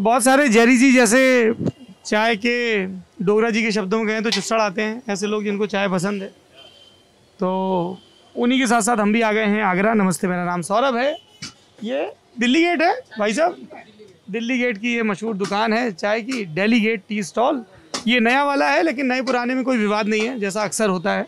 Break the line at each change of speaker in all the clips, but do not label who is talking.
बहुत सारे जैरी जी जैसे चाय के डोगरा जी के शब्दों में कहें तो चुस्सड़ आते हैं, ऐसे लोग जिनको चाय पसंद है, तो उन्हीं के साथ साथ हम भी आ गए हैं आगरा। नमस्ते, मेरा नाम सौरभ है। ये दिल्ली गेट है भाई साहब, दिल्ली गेट की ये मशहूर दुकान है चाय की, दिल्ली गेट टी स्टॉल। ये नया वाला है लेकिन नए पुराने में कोई विवाद नहीं है, जैसा अक्सर होता है।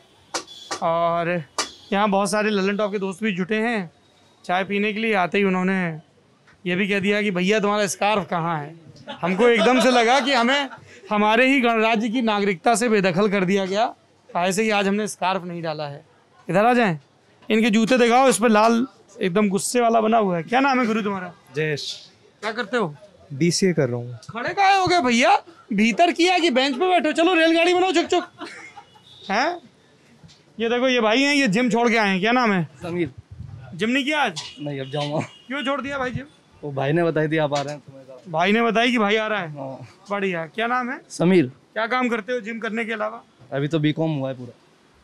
और यहाँ बहुत सारे लल्लन टॉप के दोस्त भी जुटे हैं चाय पीने के लिए। आते ही उन्होंने ये भी कह दिया कि भैया तुम्हारा स्कार्फ कहाँ है। हमको एकदम से लगा कि हमें हमारे ही गणराज्य की नागरिकता से बेदखल कर दिया गया, ऐसे ही आज हमने स्कार्फ नहीं डाला है। इधर आ जाएं, इनके जूते दिखाओ, इस पर लाल एकदम गुस्से वाला बना हुआ है। क्या नाम है गुरु तुम्हारा?
जयेश।
क्या करते हो?
BCA कर रहा हूँ।
खड़े काहे हो गए भैया? भीतर किया कि बेंच पे बैठो? चलो रेलगाड़ी बनाओ चुक चुक। हैं? ये देखो ये भाई हैं, ये जिम छोड़ के आए हैं। क्या नाम है?
समीर।
जिम नहीं किया आज?
नहीं, अब जाऊँगा।
क्यों छोड़ दिया भाई जिम?
वो भाई ने बताई थी आप आ रहे हैं तुम्हें।
भाई ने बताई कि भाई आ रहा है।
हाँ।
बढ़िया। क्या नाम है?
समीर।
क्या काम करते हो जिम करने के अलावा?
अभी तो BCom हुआ है, पूरा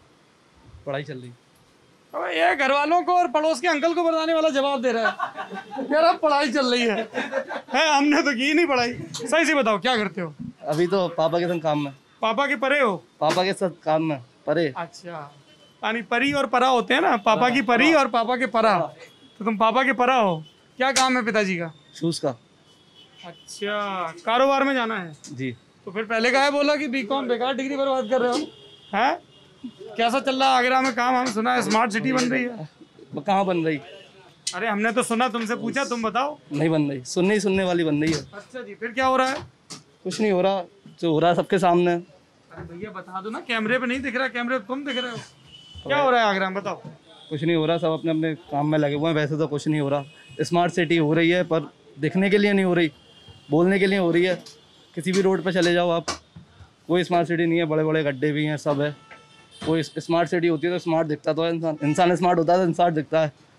पढ़ाई चल रही।
अबे ये घर वालों को और पड़ोस के अंकल को बताने वाला जवाब दे रहा है यार, अब पढ़ाई चल रही है। हमने तो की नहीं पढ़ाई। सही से बताओ क्या करते हो?
अभी तो पापा के संग काम में।
पापा के परे हो?
पापा के साथ काम में परे।
अच्छा, यानी परी और परा होते हैं ना, पापा की परी और पापा के परा। तो तुम पापा के परा हो। क्या काम है पिताजी का?
शूज का।
अच्छा, कारोबार में जाना है
जी।
तो फिर पहले काहे बोला कि BCom बेकार डिग्री बर्बाद कर रहे हो? हैं? कैसा चल रहा है आगरा में काम? हम सुना है स्मार्ट सिटी बन रही है।
कहाँ बन रही?
अरे हमने तो सुना, तुमसे पूछा, तुम बताओ।
नहीं बन रही, सुनने वाली बन रही है।
अच्छा जी, फिर क्या हो रहा है?
कुछ नहीं हो रहा, जो हो रहा है सबके सामने।
अरे भैया बता दो ना, कैमरे पे नहीं दिख रहा, कैमरे पे तुम दिख रहे हो। क्या हो रहा है आगरा में बताओ?
कुछ नहीं हो रहा, सब अपने अपने काम में लगे हुए हैं। वैसे तो कुछ नहीं हो रहा। स्मार्ट सिटी हो रही है पर दिखने के लिए नहीं हो रही, बोलने के लिए हो रही है। किसी भी रोड पर चले जाओ आप, कोई स्मार्ट सिटी नहीं है। बड़े बड़े गड्ढे भी हैं, सब है। कोई स्मार्ट सिटी होती है तो स्मार्ट दिखता तो है इंसान स्मार्ट होता है तो स्मार्ट दिखता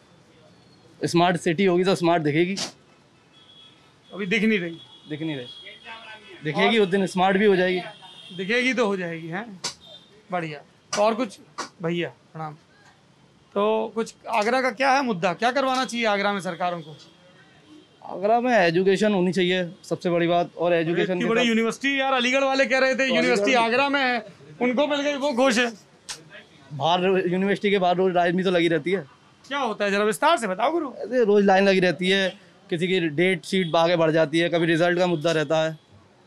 है। स्मार्ट सिटी होगी तो स्मार्ट दिखेगी।
अभी दिख नहीं रही।
दिख नहीं रही, दिखेगी उस दिन स्मार्ट भी हो जाएगी।
दिखेगी तो हो जाएगी। हैं, बढ़िया। तो और कुछ? भैया प्रणाम। तो कुछ आगरा का क्या है मुद्दा? क्या करवाना चाहिए आगरा में सरकारों को?
आगरा में एजुकेशन होनी चाहिए सबसे बड़ी बात। और एजुकेशन
की बड़ी यूनिवर्सिटी यार, अलीगढ़ वाले कह रहे थे यूनिवर्सिटी आगरा में है, उनको मिल गई, वो खुश है।
बाहर यूनिवर्सिटी के बाहर रोज लाइन भी तो लगी रहती है।
क्या होता है जरा विस्तार से बताओ गुरु।
ऐसे रोज लाइन लगी रहती है, किसी की डेट शीट आगे बढ़ जाती है, कभी रिजल्ट का मुद्दा रहता है,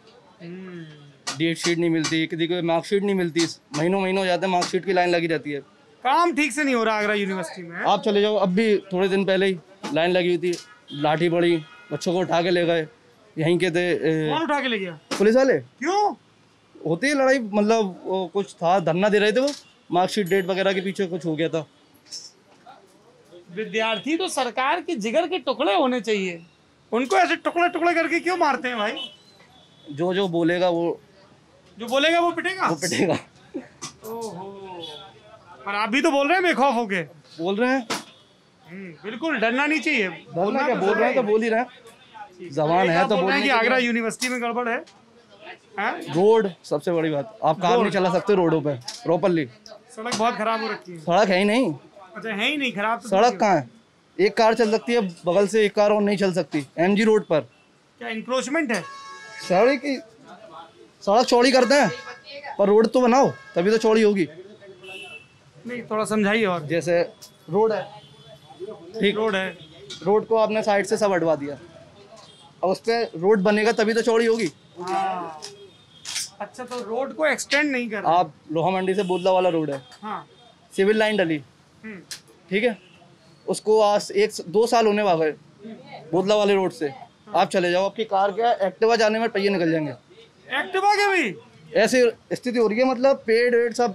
डेट शीट नहीं मिलती, किसी को मार्कशीट नहीं मिलती, महीनों हो जाते हैं, मार्कशीट की लाइन लगी रहती है।
काम ठीक से नहीं हो रहा आगरा यूनिवर्सिटी में।
आप चले जाओ, अब भी थोड़े दिन पहले ही लाइन लगी हुई थी, लाठी पड़ी, बच्चों को उठा के ले गए। यहीं के थे।
कौन उठा के ले गया?
पुलिस वाले।
क्यों?
होती है लड़ाई, मतलब वो कुछ था, धरना दे रहे थे, वो मार्कशीट डेट वगैरह के पीछे कुछ हो गया था।
विद्यार्थी तो सरकार के जिगर के टुकड़े होने चाहिए, उनको ऐसे टुकड़े टुकड़े करके क्यों मारते हैं भाई?
जो बोलेगा वो,
जो बोलेगा वो पिटेगा।
वो पिटेगा।
ओहो, पर आप भी तो बोल रहे हैं बेखौफ होके।
बोल रहे हैं।
बिल्कुल डरना नहीं चाहिए।
डरना क्या, बोल रहे हैं तो बोल ही रहे हैं। जबान है तो बोलने
की। आगरा यूनिवर्सिटी में गड़बड़ है।
रोड सबसे बड़ी बात, आप कार नहीं चला सकते रोडों पे प्रॉपर्ली।
सड़क बहुत खराब हो रखी है।
सड़क है ही नहीं।
अच्छा, है ही नहीं, खराब तो
सड़क कहाँ है? एक कार चल सकती है, बगल से एक कार और नहीं चल सकती। MG रोड पर
क्या इंक्रोचमेंट है?
सड़क चौड़ी करते हैं पर रोड तो बनाओ, तभी तो चौड़ी होगी।
नहीं, थोड़ा समझाइए। और
जैसे रोड है, ठीक
रोड है,
रोड को आपने साइड से सब हटवा दिया, अब उस पर रोड बनेगा तभी तो चौड़ी होगी।
हाँ। अच्छा, तो रोड को एक्सटेंड नहीं कर।
आप लोहा मंडी से बोदला वाला रोड है।
हाँ।
सिविल लाइन डली, ठीक है, उसको आज 1-2 साल होने वाले बोदला वाले रोड से। आप चले जाओ, आपकी कार क्या एक्टिवा जाने में पहिए निकल जाएंगे।
एक्टिवा के भी
ऐसी स्थिति हो रही है, मतलब पेड़ वेड़ सब।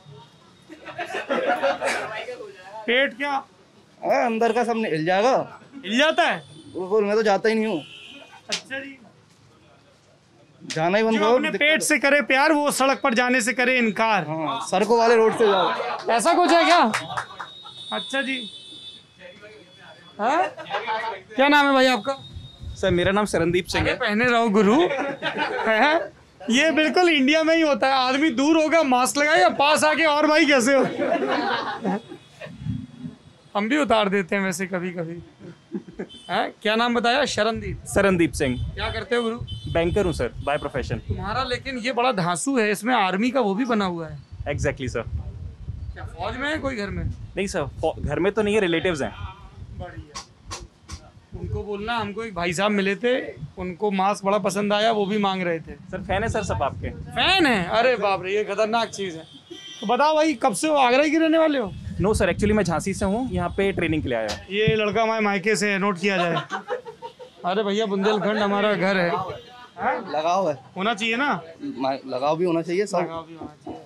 पेट क्या
अंदर का सब हिल जाएगा।
हिल जाता है?
मैं तो जाता ही नहीं हूँ।
अच्छा जी,
जाना ही बंद
जो
करो।
अपने पेट से करे प्यार, वो सड़क पर जाने से करे इनकार।
हाँ, सड़कों वाले रोड से जाओ।
ऐसा कुछ है क्या? अच्छा जी। हाँ, क्या नाम है भाई आपका?
सर मेरा नाम शरणदीप सिंह है।
पहने रहो गुरु। है ये बिल्कुल इंडिया में ही होता है, आदमी दूर होगा मास्क लगाएगा, पास आके और भाई कैसे हो। हम भी उतार देते हैं वैसे कभी कभी। हैं? क्या नाम बताया? शरणदीप।
सरनदीप सिंह।
क्या करते हो गुरु?
बैंकर हूँ सर, बाय प्रोफेशन।
तुम्हारा लेकिन ये बड़ा धांसू है, इसमें आर्मी का वो भी बना हुआ है।
Exactly sir.
क्या फौज में है कोई घर में?
नहीं सर, घर में तो नहीं है, रिलेटिव्स हैं।
बढ़िया। उनको बोलना हमको एक भाई साहब मिले थे, उनको मास्क बड़ा पसंद आया, वो भी मांग रहे थे।
सर फैन है सर सब आपके।
फैन है? अरे बाप रे, ये खतरनाक चीज़ है। तो बताओ भाई, कब से हो? आगरा ही के रहने वाले हो?
नो सर, एक्चुअली मैं झांसी से हूँ, यहाँ पे ट्रेनिंग के लिए आया हूँ।
ये लड़का हमारे मायके से है, नोट किया जाए। अरे भैया, बुंदेलखंड हमारा घर है।
लगाव है,
होना चाहिए ना?
लगाव भी होना चाहिए सब।
लगाव भी होना चाहिए,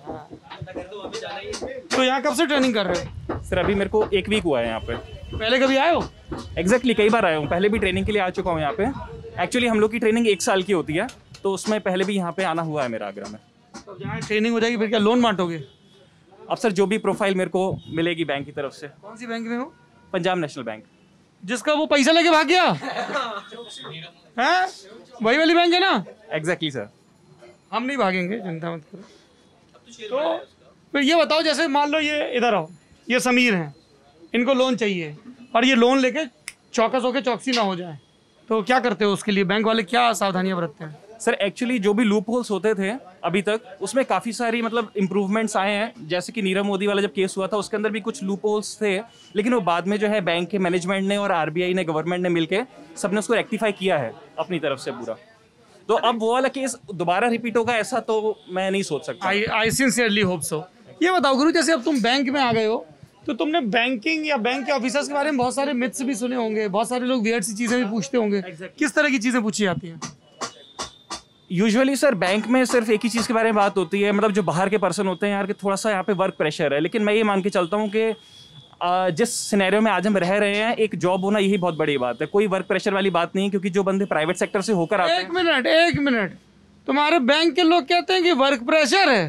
हाँ। तो यहाँ कब से ट्रेनिंग कर रहे हो?
सर अभी मेरे को 1 वीक हुआ है यहाँ पे।
पहले कभी आए हो?
एग्जैक्टली कई बार आया हूँ, पहले भी ट्रेनिंग के लिए आ चुका हूँ यहाँ पे। एक्चुअली हम लोग की ट्रेनिंग 1 साल की होती है, तो उसमें पहले भी यहाँ पे आना हुआ है मेरा आगरा में।
तो जहाँ ट्रेनिंग हो जाएगी फिर क्या लोन बांटोगे?
अब सर जो भी प्रोफाइल मेरे को मिलेगी बैंक की तरफ से।
कौन सी बैंक में हो?
Punjab national bank.
जिसका वो पैसा लेके भाग गया है, वही वाली बैंक है ना?
Exactly sir.
हम नहीं भागेंगे, चिंता मत करो। तो फिर ये बताओ, जैसे मान लो ये इधर आओ, ये समीर हैं, इनको लोन चाहिए और ये लोन लेके चौकस होके चौकसी ना हो जाए, तो क्या करते हो उसके लिए? बैंक वाले क्या सावधानियां बरतते हैं?
सर एक्चुअली जो भी लूप होल्स होते थे अभी तक, उसमें काफ़ी सारी मतलब इम्प्रूवमेंट्स आए हैं। जैसे कि नीरव मोदी वाला जब केस हुआ था, उसके अंदर भी कुछ लूप होल्स थे, लेकिन वो बाद में जो है बैंक के मैनेजमेंट ने और आरबीआई ने, गवर्नमेंट ने मिलके सबने उसको रेक्टिफाई किया है अपनी तरफ से पूरा। तो अब वो वाला केस दोबारा रिपीट होगा ऐसा तो मैं नहीं सोच सकता।
I sincerely hope so. ये बताओ गुरु, जैसे अब तुम बैंक में आ गए हो, तो तुमने बैंकिंग या बैंक के ऑफिसर्स के बारे में बहुत सारे मिथ्स भी सुने होंगे, बहुत सारे लोग वियर्ड सी चीज़ें भी पूछते होंगे। किस तरह की चीज़ें पूछी जाती हैं?
यूजुअली सर बैंक में सिर्फ एक ही चीज़ के बारे में बात होती है, मतलब जो बाहर के पर्सन होते हैं यार, कि थोड़ा सा यहाँ पे वर्क प्रेशर है। लेकिन मैं ये मान के चलता हूँ कि जिस सिनेरियो में आज हम रह रहे हैं, एक जॉब होना यही बहुत बड़ी बात है। कोई वर्क प्रेशर वाली बात नहीं, क्योंकि जो बंदे प्राइवेट सेक्टर से होकर आते हैं।
एक मिनट, तुम्हारे बैंक के लोग कहते हैं कि वर्क प्रेशर है?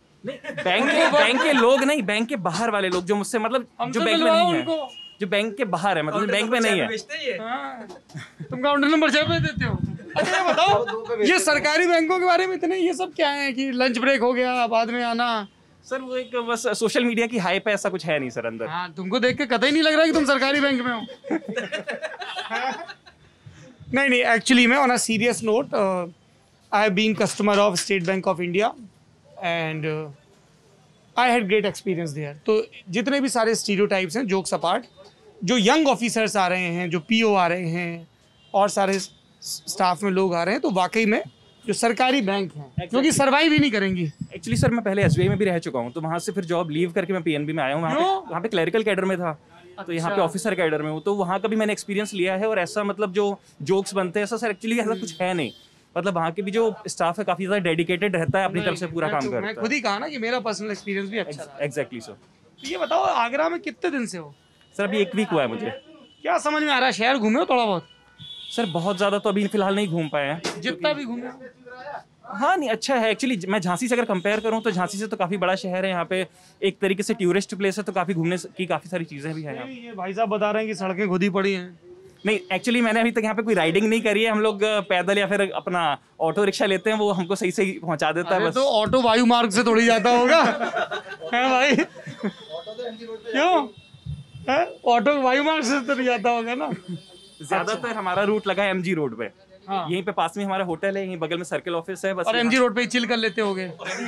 बैंक के लोग नहीं, बैंक के बाहर वाले लोग जो मुझसे मतलब जो बैंक में नहीं है, जो बैंक के बाहर है, मतलब बैंक में नहीं है।
हाँ, तुम काउंटर नंबर 6 पे देते हो। अच्छा ये बताओ, ये सरकारी बैंकों के बारे में इतने ये सब क्या है कि लंच ब्रेक हो गया बाद में आना?
सर वो एक बस सोशल मीडिया की हाइप है, ऐसा कुछ है नहीं सर अंदर।
हाँ, तुमको देख के कतई नहीं लग रहा कि तुम सरकारी बैंक में हो। नहीं, एक्चुअली मैं on a serious note, I have been customer of State Bank of India and I had great experience there. तो जितने भी सारे स्टीरियोटाइप्स हैं, जोक्स अपार्ट, जो यंग ऑफिसर्स आ रहे हैं, जो पीओ आ रहे हैं और सारे स्टाफ में लोग आ रहे हैं, तो वाकई में जो सरकारी बैंक हैं क्योंकि सर्वाइव ही नहीं करेंगी।
एक्चुअली सर मैं पहले एसबीआई में भी रह चुका हूँ, तो वहाँ से फिर जॉब लीव करके मैं पीएनबी में आया हूँ। वहाँ पे क्लरिकल कैडर में था, तो यहाँ पे ऑफिसर कैडर में हूँ, तो वहाँ का भी मैंने एक्सपीरियंस लिया है। और ऐसा मतलब जो जोक्स बनते हैं ऐसा सर एक्चुअली ऐसा कुछ है नहीं। मतलब वहाँ के भी जो स्टाफ है काफ़ी ज़्यादा डेडिकेटेड रहता है, अपनी तरफ से पूरा काम करता है।
मैं खुद ही कहा ना कि मेरा पर्सनल एक्सपीरियंस भी अच्छा रहा।
Exactly sir.
तो ये बताओ, आगरा में कितने दिन से हो?
सर अभी 1 वीक हुआ है मुझे।
क्या समझ में आ रहा है? शहर घूमे हो थोड़ा बहुत?
सर बहुत ज़्यादा तो अभी फिलहाल नहीं घूम पाए हैं।
जितना भी घूमे हो?
हाँ नहीं, अच्छा है एक्चुअली। मैं झांसी से अगर कंपेयर करूँ तो झांसी से तो काफ़ी बड़ा शहर है, यहाँ पे एक तरीके से टूरिस्ट प्लेस है, तो काफ़ी घूमने की काफ़ी सारी चीज़ें भी हैं यहाँ।
ये भाई साहब बता रहे हैं कि सड़कें खुद ही पड़ी हैं।
नहीं एक्चुअली मैंने अभी तक यहाँ पे कोई राइडिंग नहीं करी है। हम लोग पैदल या फिर अपना ऑटो रिक्शा लेते हैं, वो हमको सही सही पहुँचा देता है बस।
तो ऑटो वायु मार्ग से थोड़ी जाता होगा है भाई? क्यों है? ऑटो वायु मार्ग से तो नहीं जाता होगा ना?
ज्यादातर हमारा रूट लगा है एमजी रोड पे।
हाँ।
यहीं पे पास में हमारा होटल है, यहीं बगल में सर्कल ऑफिस है बस।
और एमजी रोड पे ही चिल कर लेते होगे?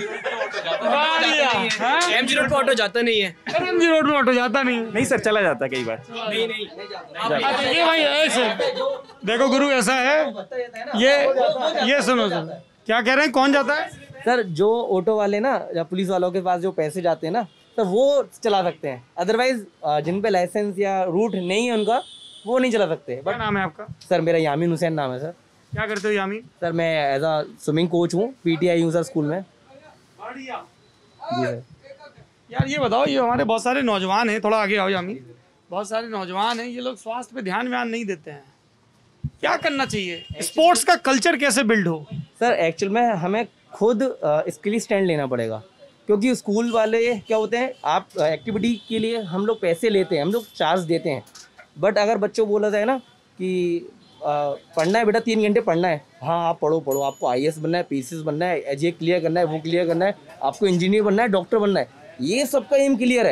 एमजी रोड पे ऑटो जाता नहीं है।
एमजी रोड में ऑटो जाता नहीं?
नहीं सर, चला जाता है कई बार।
नहीं
अच्छा ये भाई ऐसे देखो गुरु, ऐसा है, ये सुनो क्या कह रहे हैं, कौन जाता है?
सर जो ऑटो वाले ना या पुलिस वालों के पास जो पैसे जाते हैं ना, तो वो चला सकते हैं। अदरवाइज जिन पे लाइसेंस या रूट नहीं है उनका, वो नहीं चला सकते।
क्या नाम है आपका?
सर मेरा यामीन हुसैन नाम है सर।
क्या करते हो यामीन?
सर मैं एज अ स्विमिंग कोच हूँ, पीटीआई हूँ सर स्कूल में। जी सर।
यार ये बताओ, ये हमारे बहुत सारे नौजवान हैं, थोड़ा आगे आओ यामीन, बहुत सारे नौजवान हैं, ये लोग स्वास्थ्य पे ध्यान नहीं देते हैं, क्या करना चाहिए? स्पोर्ट्स का कल्चर कैसे बिल्ड हो?
सर एक्चुअल में हमें खुद इसके लिए स्टैंड लेना पड़ेगा, क्योंकि स्कूल वाले क्या होते हैं, आप एक्टिविटी के लिए हम लोग पैसे लेते हैं, हम लोग चार्ज देते हैं, बट अगर बच्चों को बोला जाए ना कि पढ़ना है बेटा 3 घंटे पढ़ना है, हाँ आप पढ़ो, आपको आईएएस बनना है, पीसीएस बनना है, ये क्लियर करना है, वो क्लियर करना है, आपको इंजीनियर बनना है, डॉक्टर बनना है, ये सबका एम क्लियर है,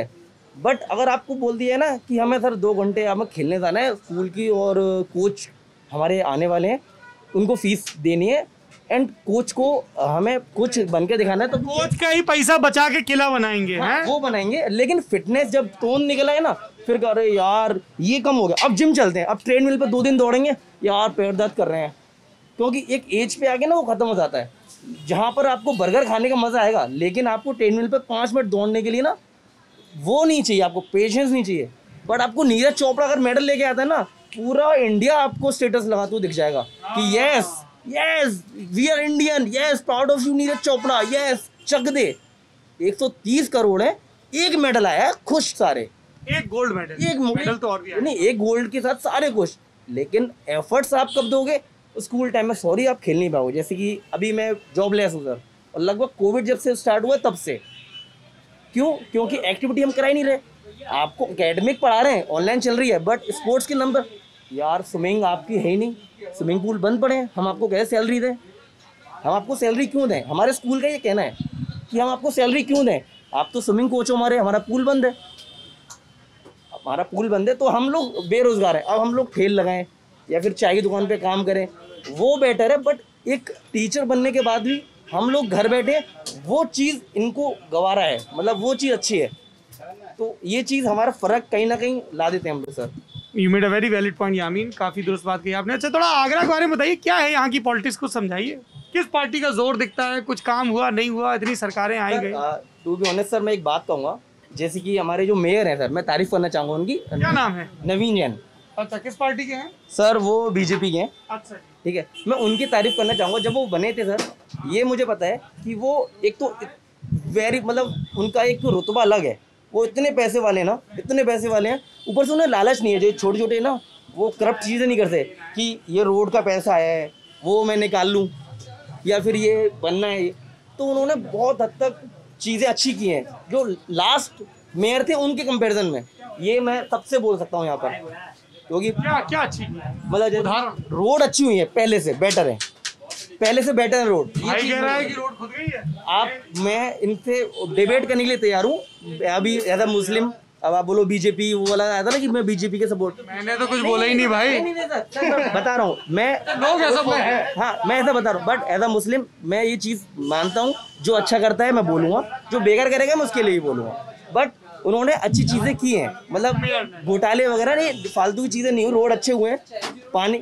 बट अगर आपको बोल दिया है ना कि हमें सर 2 घंटे हमें खेलने जाना है स्कूल की, और कोच हमारे आने वाले हैं, उनको फीस देनी है, एंड कोच को हमें कुछ बन के दिखाना है, तो
कोच का ही पैसा बचा के किला बनाएंगे हैं?
वो बनाएंगे। लेकिन फिटनेस जब टोन निकला है ना, फिर कह रहे यार ये कम हो गया, अब जिम चलते हैं, अब ट्रेडमिल पे 2 दिन दौड़ेंगे, यार पैर दर्द कर रहे हैं। क्योंकि एक एज पे आके ना वो खत्म हो जाता है, जहाँ पर आपको बर्गर खाने का मजा आएगा, लेकिन आपको ट्रेडमिल पे 5 मिनट दौड़ने के लिए ना वो नहीं चाहिए, आपको पेशेंस नहीं चाहिए। बट आपको नीरज चोपड़ा अगर मेडल लेके आता है ना, पूरा इंडिया आपको स्टेटस लगाते हुए दिख जाएगा कि yes yes we are Indian, yes proud of you Neeraj Chopra, yes Chak De. 130 crore है, एक मेडल आया है, खुश सारे।
एक गोल्ड मेडल,
एक
मेडल तो और भी आया।
नहीं, एक गोल्ड के साथ सारे खुश, लेकिन एफर्ट्स आप कब दोगे? स्कूल टाइम में सॉरी आप खेल नहीं पाओगे। जैसे कि अभी मैं जॉबलेस हूँ सर, और लगभग कोविड जब से स्टार्ट हुआ तब से। क्यों? क्योंकि एक्टिविटी हम करा ही नहीं रहे। आपको एकेडमिक पढ़ा रहे हैं, ऑनलाइन चल रही है, बट स्पोर्ट्स के नंबर, यार स्विमिंग आपकी है ही नहीं, स्विमिंग पूल बंद पड़े हैं, हम आपको कैसे सैलरी दें? हम आपको सैलरी क्यों दें? हमारे स्कूल का ये कहना है कि हम आपको सैलरी क्यों दें, आप तो स्विमिंग कोच हो हमारे, हमारा पूल बंद है, हमारा पूल बंद है, तो हम लोग बेरोजगार हैं। अब हम लोग ठेल लगाएं या फिर चाय की दुकान पे काम करें, वो बेटर है। बट एक टीचर बनने के बाद भी हम लोग घर बैठे, वो चीज़ इनको गवारा है, मतलब वो चीज़ अच्छी है। तो ये चीज़ हमारा फ़र्क कहीं ना कहीं ला देते हैं हम लोग sir.
You made a very valid point Yameen, काफ़ी दुरुस्त बात कही आपने। अच्छा, थोड़ा आगरा के बारे में बताइए, क्या है यहाँ की पॉलिटिक्स को समझाइए, किस पार्टी का जोर दिखता है, कुछ काम हुआ नहीं हुआ, इतनी सरकारें आई गई?
टू बी ऑनेस्ट सर, मैं एक बात कहूँगा, जैसे कि हमारे जो मेयर हैं सर, मैं तारीफ करना चाहूँगा उनकी।
क्या नाम है?
नवीन जैन
अच्छा, किस पार्टी के हैं?
सर, वो बीजेपी के हैं।
अच्छा,
ठीक है, मैं उनकी तारीफ करना चाहूँगा। जब वो बने थे सर, ये मुझे पता है कि वो एक तो वेरी, मतलब उनका एक तो रुतबा अलग है, वो इतने पैसे वाले ना, इतने पैसे वाले हैं, ऊपर से उन्हें लालच नहीं है। जो छोटे छोटे ना, वो करप्ट चीज़ें नहीं करते कि ये रोड का पैसा आया है वो मैं निकाल लूँ, या फिर ये बनना है। तो उन्होंने बहुत हद तक चीज़ें अच्छी की हैं, जो लास्ट मेयर थे उनके कंपैरिजन में, ये मैं सबसे बोल सकता हूँ यहाँ पर। क्योंकि
क्या क्या अच्छी?
मतलब रोड अच्छी हुई है, पहले से बेटर है, पहले से बेटर है रोड।
भाई कह रहा है कि रोड खुद गई है।
मैं इनसे डिबेट करने के लिए तैयार हूँ अभी एज अ मुस्लिम। अब आप बोलो बीजेपी, वो वाला आया था ना कि मैं बीजेपी के सपोर्ट,
मैंने तो कुछ बोला ही नहीं भाई।
नहीं सर, मैं बता रहा हूँ, मैं
लोग ऐसा बोलते हैं।
हाँ, मैं ऐसा बता रहा हूँ, बट एज अ मुस्लिम मैं ये चीज़ मानता हूँ, जो अच्छा करता है मैं बोलूँगा, जो बेकार करेगा मैं उसके लिए ही बोलूँगा। बट उन्होंने अच्छी चीज़ें की हैं, मतलब घोटाले वगैरह नहीं, फालतू की चीज़ें नहीं, रोड अच्छे हुए हैं, पानी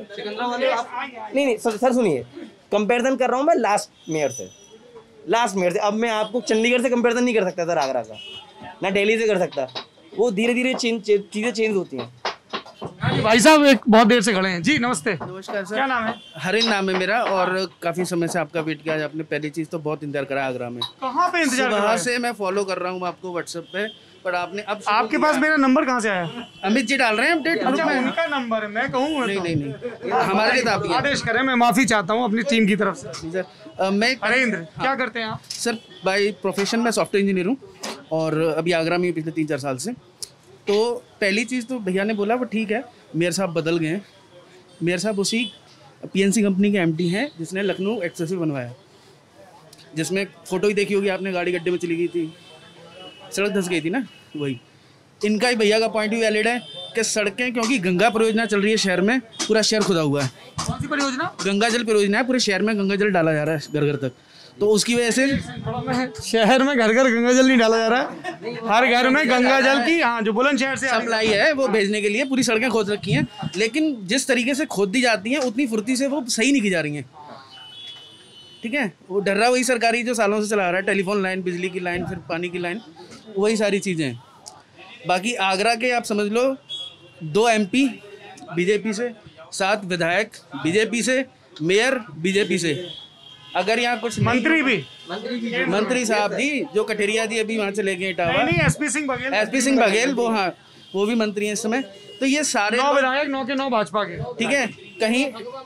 नहीं सर सुनिए, कंपैरिजन कर रहा हूँ मैं लास्ट मेयर से। अब मैं आपको चंडीगढ़ से कंपैरिजन नहीं कर सकता सर, आगरा का, ना दिल्ली से कर सकता। वो धीरे धीरे चीज़ें चेंज होती हैं।
भाई साहब एक बहुत देर से खड़े हैं जी, नमस्ते।
नमस्कार सर,
क्या नाम है?
हरिन नाम है मेरा, और काफ़ी समय से आपका वेट किया। आपने पहली चीज़ तो बहुत इंतजार करा आगरा में,
कहाँ पे इंतजार कर रहे
वहाँ
हैं?
से मैं फॉलो कर रहा हूँ आपको व्हाट्सएप पे, पर आपने अब
आपके पास मेरा नंबर कहाँ से आया?
अमित जी डाल रहे हैं अपडेट ग्रुप
अच्छा,
में।
उनका नंबर है, मैं कहूँ?
नहीं, हमारे लिए तो आप ही हैं।
आदेश करें, मैं माफी चाहता हूँ अपनी टीम की तरफ से।
सर मैं
हरेंद्र, क्या करते हैं आप?
सर बाय प्रोफेशन मैं सॉफ्टवेयर इंजीनियर हूँ, और अभी आगरा में हूँ पिछले 3-4 साल से। तो पहली चीज़ तो भैया ने बोला वो ठीक है, मेयर साहब बदल गए हैं। मेयर साहब उसी PNC कंपनी के MD हैं जिसने लखनऊ एक्सेसिव बनवाया, जिसमें फ़ोटो ही देखी होगी आपने, गाड़ी गड्ढे में चली गई थी, सड़क धंस गई थी ना, वही। इनका ही भैया का पॉइंट भी वैलिड है कि सड़कें, क्योंकि गंगा परियोजना चल रही है शहर में, पूरा शहर खुदा हुआ है।
कौन सी परियोजना?
गंगा जल परियोजना है, पूरे शहर में गंगा जल डाला जा रहा है घर घर तक। तो उसकी वजह से
शहर में घर घर गंगा जल नहीं डाला जा रहा है, हर घर में गंगा जल की, हाँ, जो बुलंदशहर से
सप्लाई है वो भेजने के लिए पूरी सड़कें खोद रखी हैं, लेकिन जिस तरीके से खोद दी जाती हैं उतनी फुर्ती से वो सही नहीं की जा रही हैं। ठीक है, वो डर्रा वही सरकारी जो सालों से चला रहा है, टेलीफोन लाइन, बिजली की लाइन, फिर पानी की लाइन, वही सारी चीज़ें हैं। बाकी आगरा के आप समझ लो 2 MP बीजेपी से, 7 विधायक बीजेपी से, मेयर बीजेपी से। अगर यहाँ कुछ
मंत्री भी,
मंत्री साहब जी जो कठेरिया जी अभी वहाँ चले गए इटावा,
नहीं SP सिंह बघेल,
SP सिंह बघेल, वो हाँ वो भी मंत्री हैं इस समय। तो ये सारे
9 विधायक, 9 के 9 भाजपा के।
ठीक है, कहीं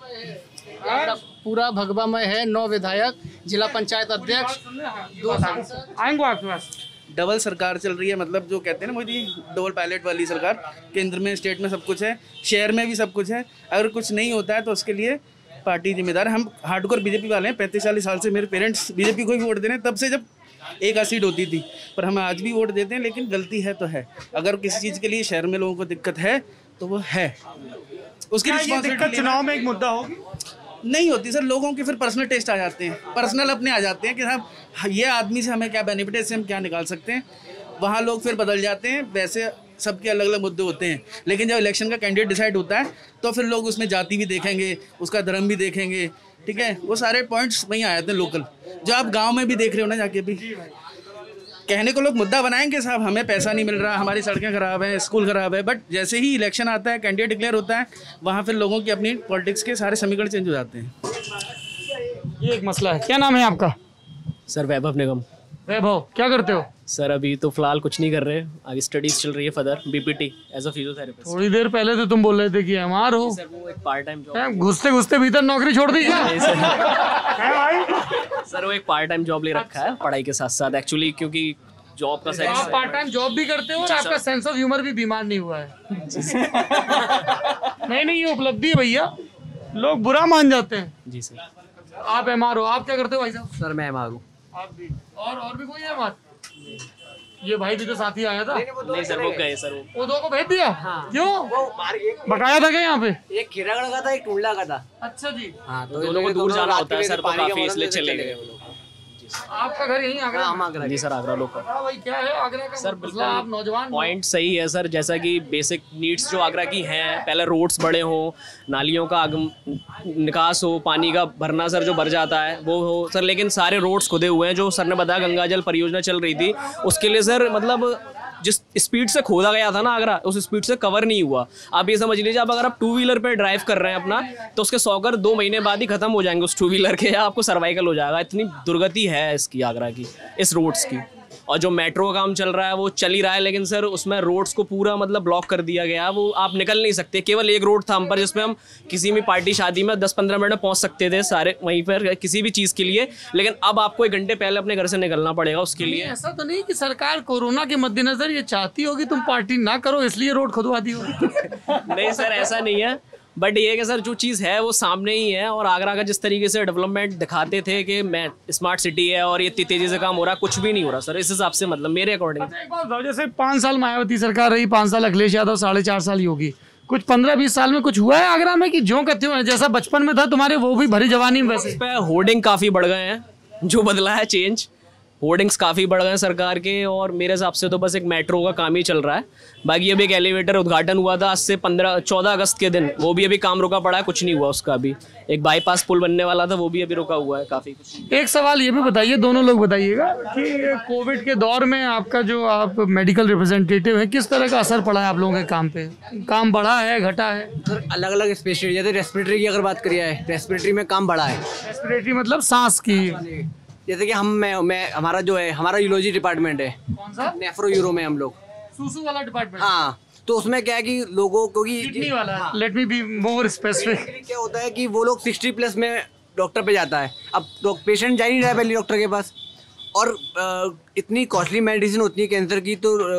पूरा भगवामय है, 9 विधायक, जिला पंचायत अध्यक्ष, 2 सांसद।
आएंगे आपके पास।
डबल सरकार चल रही है, मतलब जो कहते हैं ना मोदी, डबल पायलट वाली सरकार, केंद्र में स्टेट में सब कुछ है, शहर में भी सब कुछ है। अगर कुछ नहीं होता है तो उसके लिए पार्टी जिम्मेदार है। हम हार्डकोर बीजेपी वाले हैं, 35-40 साल से मेरे पेरेंट्स बीजेपी को ही वोट दे रहे हैं, तब से जब एक सीट होती थी, पर हम आज भी वोट देते हैं, लेकिन गलती है तो है। अगर किसी चीज़ के लिए शहर में लोगों को दिक्कत है तो वो है, उसकी
ये
रिस्पॉन्सिबिलिटी
दिक्कत चुनाव में एक मुद्दा होगी।
नहीं होती सर। लोगों के फिर पर्सनल टेस्ट आ जाते हैं, पर्सनल अपने आ जाते हैं कि साहब ये आदमी से हमें क्या बेनिफिट है, इससे हम क्या निकाल सकते हैं। वहाँ लोग फिर बदल जाते हैं। वैसे सबके अलग अलग मुद्दे होते हैं, लेकिन जब इलेक्शन का कैंडिडेट डिसाइड होता है तो फिर लोग उसमें जाति भी देखेंगे, उसका धर्म भी देखेंगे, ठीक है। वो सारे पॉइंट्स वहीं आ जाते हैं लोकल, जो आप गाँव में भी देख रहे हो ना जाके भी। कहने को लोग मुद्दा बनाएंगे साहब हमें पैसा नहीं मिल रहा, हमारी सड़कें खराब हैं, स्कूल खराब है, बट जैसे ही इलेक्शन आता है, कैंडिडेट डिक्लेयर होता है, वहाँ फिर लोगों की अपनी पॉलिटिक्स के सारे समीकरण चेंज हो जाते हैं।
ये एक मसला है। क्या नाम है आपका?
सर वैभव निगम।
वैभव, क्या करते हो?
सर अभी तो फिलहाल कुछ नहीं कर रहे, आगे स्टडीज चल रही है further, BPT as a physiotherapist.
थोड़ी देर पहले तो तुम बोल रहे थे कि एमआर हो।
सर वो एक पार्ट टाइम जॉब,
घुसते घुसते भीतर नौकरी छोड़ दी क्या? है भाई?
सर वो एक पार्ट टाइम जॉब ले रखा है पढ़ाई के साथ साथ, एक्चुअली क्योंकि जॉब का सेक्स
आप पार्ट टाइम जॉब भी करते हो और आपका सेंस ऑफ ह्यूमर भी बीमार नहीं हुआ है। नहीं ये उपलब्धि है भैया, लोग बुरा मान जाते हैं।
जी सर।
आप एमआर हो, आप क्या करते हो भाई साहब?
सर मैं एमआर हूँ।
आप भी? और भी कोई है एमआर? ये भाई भी तो साथ ही आया था।
नहीं सर वो गए सर,
वो दो को भेज दिया।
हाँ।
क्यों? बकाया था क्या यहाँ पे?
एक खीरागढ़ का था, एक टुंडला का था।
अच्छा जी।
हाँ, तो
दोनों को दूर जाना होता है सर, तो काफी इसलिए चले गए।
आपका घर यहीं आगरा?
आगरा।
जी सर आगरा लोकल।
भाई क्या है आगरा का
सर
मसला? आप नौजवान हो।
पॉइंट सही है सर, जैसा कि बेसिक नीड्स जो आगरा की हैं, पहले रोड्स बड़े हों, नालियों का निकास हो, पानी का भरना सर जो भर जाता है वो हो सर, लेकिन सारे रोड्स खुदे हुए हैं। जो सर ने बताया गंगा जल परियोजना चल रही थी, उसके लिए सर मतलब जिस स्पीड से खोदा गया था ना आगरा, उस स्पीड से कवर नहीं हुआ। आप ये समझ लीजिए, आप अगर आप 2 व्हीलर पे ड्राइव कर रहे हैं अपना, तो उसके 100 घर 2 महीने बाद ही खत्म हो जाएंगे उस 2 व्हीलर के, आपको सर्वाइकल हो जाएगा। इतनी दुर्गति है इसकी आगरा की, इस रोड्स की। और जो मेट्रो का काम चल रहा है वो चल ही रहा है, लेकिन सर उसमें रोड्स को पूरा मतलब ब्लॉक कर दिया गया, वो आप निकल नहीं सकते। केवल एक रोड था हम पर जिसमें हम किसी भी पार्टी शादी में 10-15 मिनट में पहुंच सकते थे सारे वहीं पर किसी भी चीज़ के लिए, लेकिन अब आपको 1 घंटे पहले अपने घर से निकलना पड़ेगा उसके लिए।
ऐसा तो नहीं कि सरकार कोरोना के मद्देनजर ये चाहती होगी तुम पार्टी ना करो इसलिए रोड खुदवा दी हो?
नहीं सर ऐसा नहीं है, बट ये कि सर जो चीज़ है वो सामने ही है। और आगरा का जिस तरीके से डेवलपमेंट दिखाते थे कि मैं स्मार्ट सिटी है और ये इतनी तेज़ी से काम हो रहा है, कुछ भी नहीं हो रहा सर इस हिसाब से, मतलब मेरे अकॉर्डिंग।
एक बात बताओ, जैसे 5 साल मायावती सरकार रही, 5 साल अखिलेश यादव, 4.5 साल योगी, कुछ 15-20 साल में कुछ हुआ है आगरा में कि जो कहते हो जैसा बचपन में था तुम्हारे वो भी भरी जवानी में? वैसे
इस पे होर्डिंग काफ़ी बढ़ गए हैं, जो बदला है चेंज, होर्डिंग्स काफ़ी बढ़ गए सरकार के। और मेरे हिसाब से तो बस एक मेट्रो का काम ही चल रहा है। बाकी अभी एक एलिवेटर उद्घाटन हुआ था आज से 14 अगस्त के दिन, वो भी अभी काम रुका पड़ा है, कुछ नहीं हुआ उसका। अभी एक बाईपास पुल बनने वाला था, वो भी अभी रुका हुआ है काफ़ी।
एक सवाल ये भी बताइए, दोनों लोग बताइएगा कि कोविड के दौर में आपका जो आप मेडिकल रिप्रेजेंटेटिव है, किस तरह का असर पड़ा है आप लोगों के काम पे? काम बढ़ा है, घटा है?
सर अलग अलग स्पेशलिटी, जैसे रेस्पिरेटरी की अगर बात करिए, रेस्पिरेटरी में काम बढ़ा है।
रेस्पिरेटरी मतलब सांस की?
जैसे कि मैं हमारा जो है, हमारा यूरोलॉजी डिपार्टमेंट है,
कौन सा?
नेफ्रो यूरो में हम लोग।
सूसू वाला डिपार्टमेंट?
हाँ, तो उसमें क्या है कि लोगों को
किडनी वाला? Let me be more specific.
क्या होता है कि वो लोग 60+ में डॉक्टर पे जाता है। अब पेशेंट जा ही नहीं रहा है पहले डॉक्टर के पास, और इतनी कॉस्टली मेडिसिन होती है कैंसर की,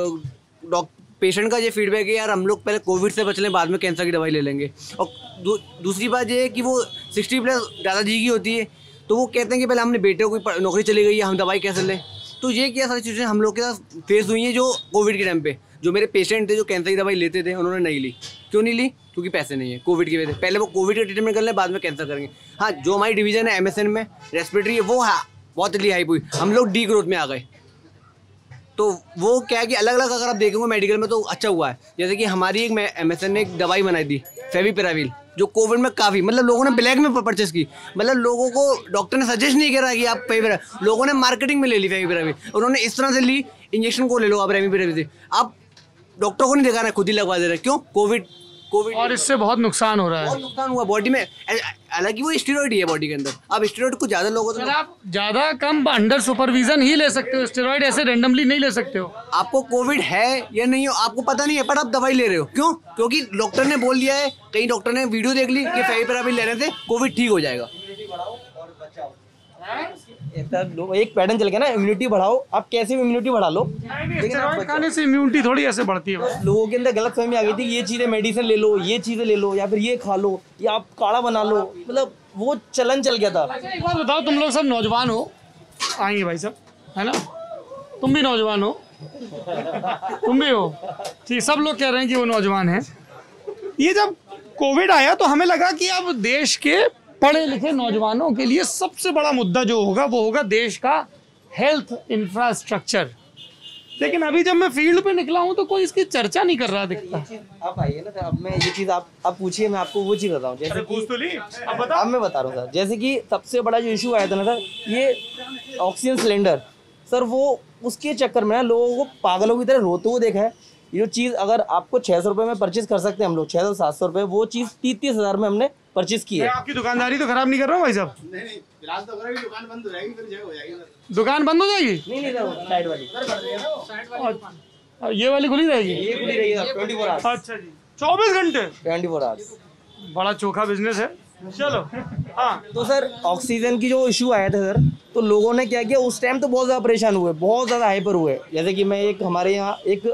तो पेशेंट का ये फीडबैक है यार हम लोग पहले कोविड से बच लें, बाद में कैंसर की दवाई ले लेंगे। और दूसरी बात ये है कि वो 60+ ज़्यादा जी की होती है, तो वो कहते हैं कि पहले हमने बेटे को नौकरी चली गई है, हम दवाई कैसे लें। तो ये क्या सारी चीज़ें हम लोग के साथ फेस हुई हैं। जो कोविड के टाइम पे जो मेरे पेशेंट थे जो कैंसर की दवाई लेते थे, उन्होंने नहीं ली। क्यों नहीं ली? क्योंकि पैसे नहीं है कोविड की वजह से। पहले वो कोविड का ट्रीटमेंट कर लें, बाद में कैंसर करेंगे। हाँ, जो हमारी डिवीज़न है MSN में रेस्पिरेटरी है, वो बहुत जल्दी हाइप हुई, हम लोग डी ग्रोथ में आ गए। तो वो क्या है कि अलग अलग अगर आप देखेंगे मेडिकल में तो अच्छा हुआ है। जैसे कि हमारी एक MSN ने एक दवाई बनाई थी फेविपिराविल, जो कोविड में काफ़ी मतलब लोगों ने ब्लैक में परचेस की। मतलब लोगों को डॉक्टर ने सजेस्ट नहीं करा कि आप फेविपिराविल, लोगों ने मार्केटिंग में ले ली फेविपिराविल। उन्होंने इस तरह से ली, इंजेक्शन को ले लो आप रेमडेसिविर से, आप डॉक्टर को नहीं दिखा रहे, खुद ही लगवा दे रहे। क्यों? कोविड।
और इससे बहुत नुकसान हो रहा है।
बहुत नुकसान हुआ बॉडी में। हालांकि वो स्टेरॉइड ही है बॉडी के अंदर। अब स्टेरॉइड को ज़्यादा लोगों
सर आप ज़्यादा कम अंडर सुपरविजन ही ले सकते हो, स्टेरॉइड ऐसे रेंडमली नहीं ले सकते हो।
आपको कोविड है या नहीं हो आपको पता नहीं है, पर आप दवाई ले रहे हो। क्यों? क्योंकि डॉक्टर ने बोल दिया है, कई डॉक्टर ने वीडियो देख ली कि फेविपिराविल लेने से कोविड ठीक हो जाएगा। एक पैटर्न चल गया ना, इम्यूनिटी बढ़ाओ। आप कैसे भी इम्यूनिटी बढ़ा लो,
स्टेरॉइड खाने से इम्यूनिटी थोड़ी ऐसे बढ़ती है।
लोगों के अंदर गलत फहमी आ गई थी, ये चीज़ें मेडिसिन ले लो, ये चीज़ें ले लो, या फिर ये खा लो, या आप काढ़ा बना लो, मतलब वो चलन चल गया था।
एक बात बताओ, तुम लोग सब नौजवान हो, आएंगे भाई सब, है ना? तुम भी नौजवान हो, तुम भी हो, ठीक, सब लोग कह रहे हैं कि वो नौजवान है। ये जब कोविड आया तो हमें लगा कि अब देश के पढ़े लिखे नौजवानों के लिए सबसे बड़ा मुद्दा जो होगा वो होगा देश का हेल्थ इंफ्रास्ट्रक्चर, लेकिन अभी जब मैं फील्ड पे निकला हूं तो कोई इसकी चर्चा नहीं कर रहा दिखता।
आप आइए ना, अब मैं ये चीज़ आप पूछिए, मैं आपको वो चीज़ बताऊँ। जैसे
पूछ तो ली, अब बता।
अब मैं बता रहा हूँ सर, जैसे कि सबसे बड़ा जो इशू आया था ना सर, ये ऑक्सीजन सिलेंडर सर, वो उसके चक्कर में ना लोगों को पागलों की तरह रोते हुए देखा है। ये जो चीज़ अगर आपको 600 रुपये में परचेज कर सकते हैं हम लोग, 600-700 रुपये, वो चीज़ 30-30 हज़ार में हमने परचेज की है।
आपकी दुकानदारी तो खराब नहीं कर रहा हूँ भाई साहब?
नहीं फिलहाल तो अगर दुकान बंद हो जाएगी फिर जो हो जाएगी।
दुकान बंद हो जाएगी?
नहीं सर, साइड वाली,
ये वाली खुली रहेगी?
ये खुली रहेगी 24 आवर्स।
अच्छा जी, 24 घंटे,
24 आवर्स।
बड़ा चोखा बिजनेस है। चलो, हाँ।
तो सर ऑक्सीजन की जो इशू आया था सर, तो लोगों ने क्या किया उस टाइम, तो बहुत ज़्यादा परेशान हुए, बहुत ज़्यादा हाइपर हुए। जैसे कि मैं एक हमारे यहाँ एक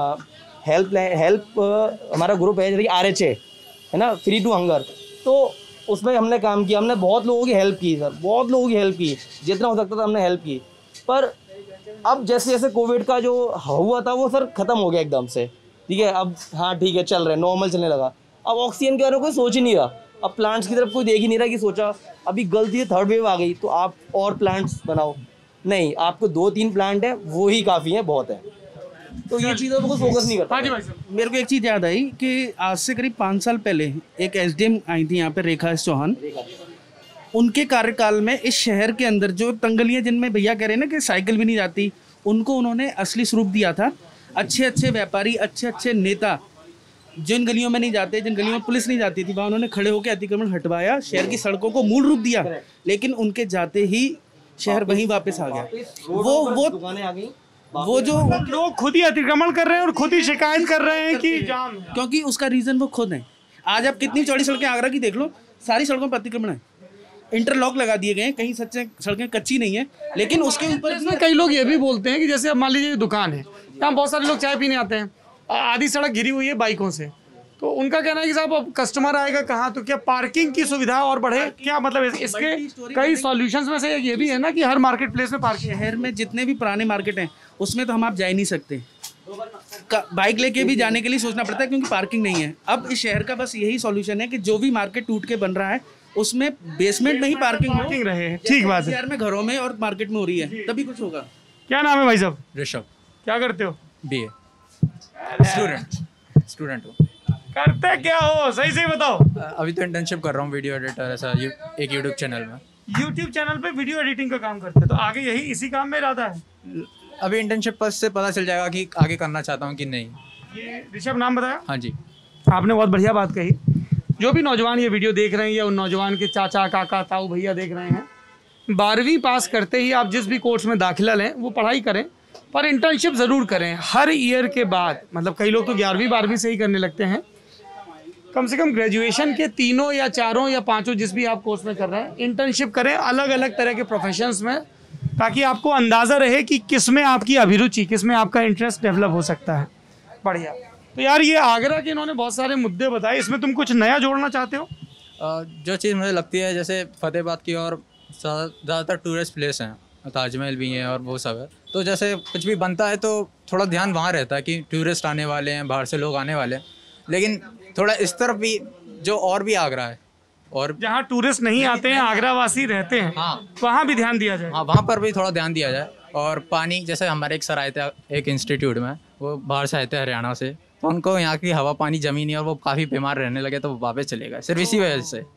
हेल्प हमारा ग्रुप है, जैसे कि RHA है ना, फ्री टू हंगर, तो उसमें हमने काम किया, हमने बहुत लोगों की हेल्प की सर, बहुत लोगों की हेल्प की, जितना हो सकता था हमने हेल्प की। पर अब जैसे जैसे कोविड का जो हुआ था वो सर ख़त्म हो गया एकदम से, ठीक है। अब हाँ ठीक है, चल रहे, नॉर्मल चलने लगा। अब ऑक्सीजन के बारे में कोई सोच ही नहीं रहा, अब प्लांट्स की तरफ कोई देख ही नहीं रहा कि सोचा अभी गलती है थर्ड वेव आ गई तो आप और प्लांट्स बनाओ, नहीं, आपको 2-3 प्लांट है वो ही काफ़ी है, बहुत है। तो ये चीज़ों पर कोई फोकस नहीं करता।
हाँ जी भाई साहब।
मेरे को एक चीज़ याद आई कि आज से करीब 5 साल पहले एक SDM आई थी यहाँ पे, रेखा चौहान। उनके कार्यकाल में इस शहर के अंदर जो तंगलियाँ जिनमें भैया कह रहे हैं ना कि साइकिल भी नहीं जाती, उनको उन्होंने असली स्वरूप दिया था। अच्छे अच्छे व्यापारी, अच्छे अच्छे नेता जिन गलियों में नहीं जाते, जिन गलियों में पुलिस नहीं जाती थी, वहाँ उन्होंने खड़े होकर अतिक्रमण हटवाया, शहर की सड़कों को मूल रूप दिया। लेकिन उनके जाते ही शहर वहीं वापस आ गया। वो
दुकानें आ गई,
वो जो
लोग खुद ही अतिक्रमण कर रहे हैं और खुद ही शिकायत कर रहे हैं कि जाम है।
क्योंकि उसका रीजन वो खुद है। आज आप कितनी चौड़ी सड़कें आगरा की देख लो, सारी सड़कों पर अतिक्रमण है, इंटरलॉक लगा दिए गए हैं, कहीं सच्चे सड़कें कच्ची नहीं है। लेकिन उसके ऊपर
इसमें कई लोग ये भी बोलते हैं कि जैसे अब मान लीजिए दुकान है, यहाँ बहुत सारे लोग चाय पीने आते हैं, आधी सड़क घिरी हुई है बाइकों से, तो उनका कहना है कि साहब अब कस्टमर आएगा कहाँ, तो क्या पार्किंग की सुविधा और बढ़े, क्या मतलब इसके कई सॉल्यूशंस में से एक ये भी है ना कि हर मार्केट प्लेस में पार्किंग।
शहर में जितने भी पुराने मार्केट हैं उसमें तो हम आप जा ही नहीं सकते, बाइक लेके भी जाने के लिए सोचना पड़ता है क्योंकि पार्किंग नहीं है। अब इस शहर का बस यही सॉल्यूशन है कि जो भी मार्केट टूट के बन रहा है उसमें बेसमेंट में ही पार्किंग
रहे। ठीक बात है,
शहर में घरों में और मार्केट में हो रही है, तभी कुछ होगा।
क्या नाम है भाई साहब?
ऋषभ।
क्या करते हो?
BA स्टूडेंट हो।
करते क्या हो, सही सही बताओ।
अभी तो इंटर्नशिप कर रहा हूँ, वीडियो एडिटर, ऐसा एक यूट्यूब चैनल में।
यूट्यूब चैनल पे वीडियो एडिटिंग का काम करते हैं, तो आगे यही इसी काम में इरादा है?
अभी इंटर्नशिप से पता चल जाएगा कि आगे करना चाहता हूँ कि नहीं।
ये ऋषभ नाम बताया?
हाँ जी।
आपने बहुत बढ़िया बात कही। जो भी नौजवान ये वीडियो देख रहे हैं या उन नौजवान के चाचा काका ताऊ भैया देख रहे हैं, 12वीं पास करते ही आप जिस भी कोर्स में दाखिला लें वो पढ़ाई करें, पर इंटर्नशिप ज़रूर करें हर ईयर के बाद। मतलब कई लोग तो 11वीं 12वीं से ही करने लगते हैं। कम से कम ग्रेजुएशन के 3 या 4 या 5 जिस भी आप कोर्स में कर रहे हैं, इंटर्नशिप करें अलग अलग तरह के प्रोफेशंस में, ताकि आपको अंदाज़ा रहे कि किस में आपकी अभिरुचि, किस में आपका इंटरेस्ट डेवलप हो सकता है। बढ़िया। तो यार ये आगरा के इन्होंने बहुत सारे मुद्दे बताए, इसमें तुम कुछ नया जोड़ना चाहते हो?
जो चीज़ मुझे लगती है, जैसे फतेहाबाद की और ज़्यादातर टूरिस्ट प्लेस हैं, ताजमहल भी हैं और वो सब है, तो जैसे कुछ भी बनता है तो थोड़ा ध्यान वहाँ रहता है कि टूरिस्ट आने वाले हैं, बाहर से लोग आने वाले हैं, लेकिन थोड़ा इस तरफ भी जो और भी आगरा है और
जहाँ टूरिस्ट नहीं आते हैं, आगरा वासी रहते हैं,
हाँ
वहाँ भी ध्यान दिया जाए।
हाँ, वहाँ पर भी थोड़ा ध्यान दिया जाए। और पानी, जैसे हमारे एक सर आए थे एक इंस्टीट्यूट में, वो बाहर से आए थे हरियाणा से, तो उनको यहाँ की हवा पानी जमी नहीं और वो काफ़ी बीमार रहने लगे, तो वो वापस चले गए सिर्फ इसी वजह से।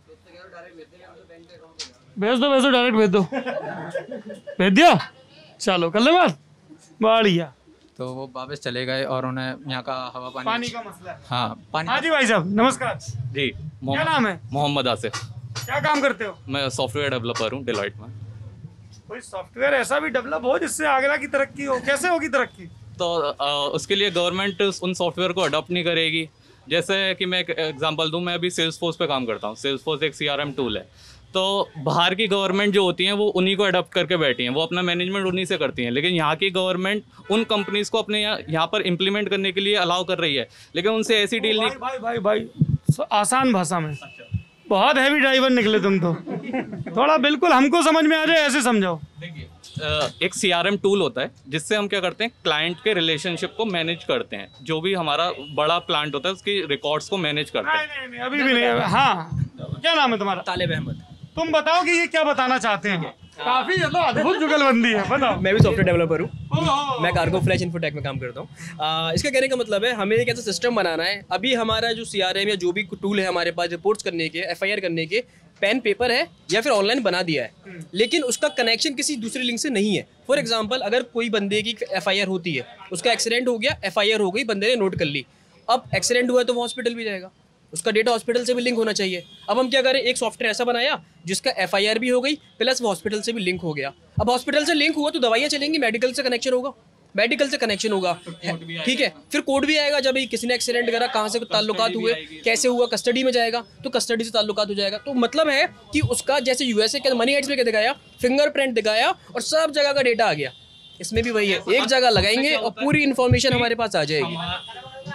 भेज दो डायरेक्ट भेज दो। भेज दिया, चलो कर ले बात। बढ़िया।
तो वो वापस चले गए और उन्हें यहाँ का हवा
पानी का मसला है।
हाँ पानी।
हाँ जी भाई साहब नमस्कार
जी।
क्या नाम है?
मोहम्मद आसिफ।
क्या काम करते हो?
मैं सॉफ्टवेयर डेवलपर हूँ डिलॉइट में।
कोई सॉफ्टवेयर ऐसा भी डेवलप हो जिससे आगरा की तरक्की हो, कैसे होगी तरक्की?
तो उसके लिए गवर्नमेंट उन सॉफ्टवेयर को अडॉप्ट नहीं करेगी। जैसे कि मैं एक एग्जांपल दूं, मैं अभी सेल्सफोर्स पे काम करता हूँ। सेल्सफोर्स एक CRM टूल है, तो बाहर की गवर्नमेंट जो होती हैं वो उन्हीं को अडॉप्ट करके बैठी हैं, वो अपना मैनेजमेंट उन्हीं से करती हैं। लेकिन यहाँ की गवर्नमेंट उन कंपनीज को अपने यहाँ पर इम्प्लीमेंट करने के लिए अलाउ कर रही है, लेकिन उनसे ऐसी डील नहीं।
भाई आसान भाषा में, बहुत हैवी ड्राइवर निकले तुम तो। थोड़ा बिल्कुल हमको समझ में आ जाए ऐसे समझाओ।
देखिए एक CRM टूल होता है जिससे हम क्या करते हैं, क्लाइंट के रिलेशनशिप को मैनेज करते हैं। जो भी हमारा बड़ा प्लांट होता है उसकी रिकॉर्ड्स को मैनेज करते हैं।
नहीं, अभी भी नहीं। हाँ, क्या नाम है तुम्हारा?
तालिब अहमद।
तुम बताओ कि ये क्या बताना चाहते हैं। काफी अद्भुत जुगलबंदी है, बताओ।
मैं भी सॉफ्टवेयर डेवलपर हूँ, मैं कार्गो फ्लैश इन्फोटेक में काम करता हूँ। इसका कहने का मतलब है हमें एक ऐसा सिस्टम बनाना है। अभी हमारा जो CRM या जो भी टूल है हमारे पास रिपोर्ट्स करने के, FIR करने के, पेन पेपर है या फिर ऑनलाइन बना दिया है, लेकिन उसका कनेक्शन किसी दूसरे लिंक से नहीं है। फॉर एग्जांपल, अगर कोई बंदे की FIR होती है, उसका एक्सीडेंट हो गया, FIR हो गई, बंदे ने नोट कर ली, अब एक्सीडेंट हुआ है तो वो हॉस्पिटल भी जाएगा, उसका डेटा हॉस्पिटल से भी लिंक होना चाहिए। अब हम क्या करें, एक सॉफ्टवेयर ऐसा बनाया जिसका FIR भी हो गई प्लस वो हॉस्पिटल से भी लिंक हो गया। अब हॉस्पिटल से लिंक हुआ तो दवाइयाँ चलेंगी, मेडिकल से कनेक्शन होगा, मेडिकल से कनेक्शन होगा, ठीक है। फिर कोड भी आएगा, जब किसी ने एक्सीडेंट करा, कहाँ से ताल्लुकात हुए, कैसे हुआ, कस्टडी में जाएगा तो कस्टडी से ताल्लुकात हो जाएगा। तो मतलब है कि उसका जैसे USA के मनी हाइट्स में क्या दिखाया, फिंगरप्रिंट दिखाया और सब जगह का डेटा आ गया। इसमें भी वही है, एक जगह लगाएंगे और पूरी इन्फॉर्मेशन हमारे पास आ जाएगी।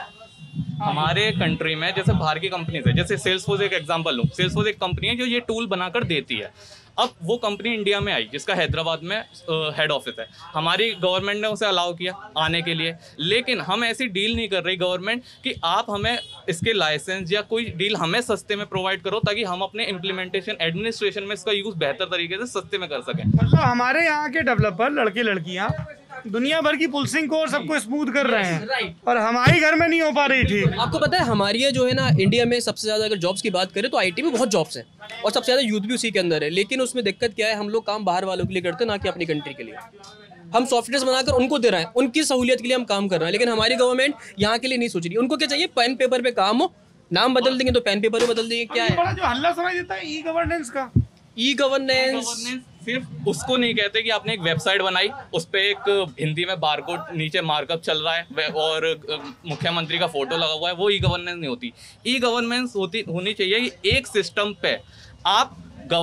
हमारे कंट्री में जैसे बाहर की कंपनी है, जैसे सेल्सफोर्स एक एग्जांपल लूँ, सेल्सफोर्स एक कंपनी है जो ये टूल बनाकर देती है। अब वो कंपनी इंडिया में आई जिसका हैदराबाद में हेड ऑफिस है। हमारी गवर्नमेंट ने उसे अलाउ किया आने के लिए, लेकिन हम ऐसी डील नहीं कर रही गवर्नमेंट कि आप हमें इसके लाइसेंस या कोई डील हमें सस्ते में प्रोवाइड करो ताकि हम अपने इम्प्लीमेंटेशन एडमिनिस्ट्रेशन में इसका यूज़ बेहतर तरीके से सस्ते में कर सकें।
मतलब हमारे यहाँ के डेवलपर लड़के लड़कियाँ दुनिया भर की पुल्सिंग को और सबको स्मूथ कर रहे हैं और हमारे घर में नहीं हो पा रही थी।
आपको पता है हमारी ये जो है ना, इंडिया में सबसे ज़्यादा अगर जॉब्स की बात करें तो IT में बहुत जॉब्स हैं और सबसे ज़्यादा यूथ भी उसी के अंदर है। लेकिन उसमें दिक्कत क्या है, हम लोग काम बाहर वालों के लिए करते हैं, ना कि अपनी कंट्री के लिए। हम सॉफ्टवेयर बनाकर उनको दे रहे हैं, उनकी सहूलियत के लिए हम काम कर रहे हैं, लेकिन हमारी गवर्नमेंट यहाँ के लिए नहीं सोच रही। उनको क्या चाहिए, पेन पेपर पे काम हो, नाम बदल देंगे तो पेन पेपर पे बदल देंगे। क्या है
बड़ा जो हल्ला सुनाई देता है ई गवर्नेंस का,
ई गवर्नेंस
सिर्फ उसको नहीं कहते कि आपने एक वेबसाइट बनाई, उस पर एक हिंदी में बारकोड नीचे मार्कअप चल रहा है और मुख्यमंत्री का फोटो लगा हुआ है, वो ई गवर्नेंस नहीं होती। ई गवर्नेंस होनी चाहिए कि एक सिस्टम पे आप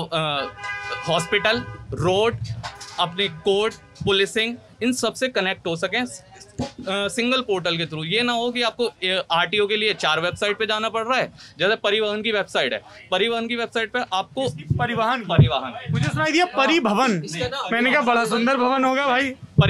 हॉस्पिटल, रोड, अपने कोर्ट, पुलिसिंग, इन सब से कनेक्ट हो सकें सिंगल पोर्टल के थ्रू। ये ना हो कि आपको RTO के लिए 4 वेबसाइट पे जाना पड़ रहा है। जैसे परिवहन की वेबसाइट है, परिवहन की वेबसाइट पे आपको परिवहन
मुझे सुनाई दिया परिभवन, मैंने कहा बड़ा सुंदर भवन होगा भाई।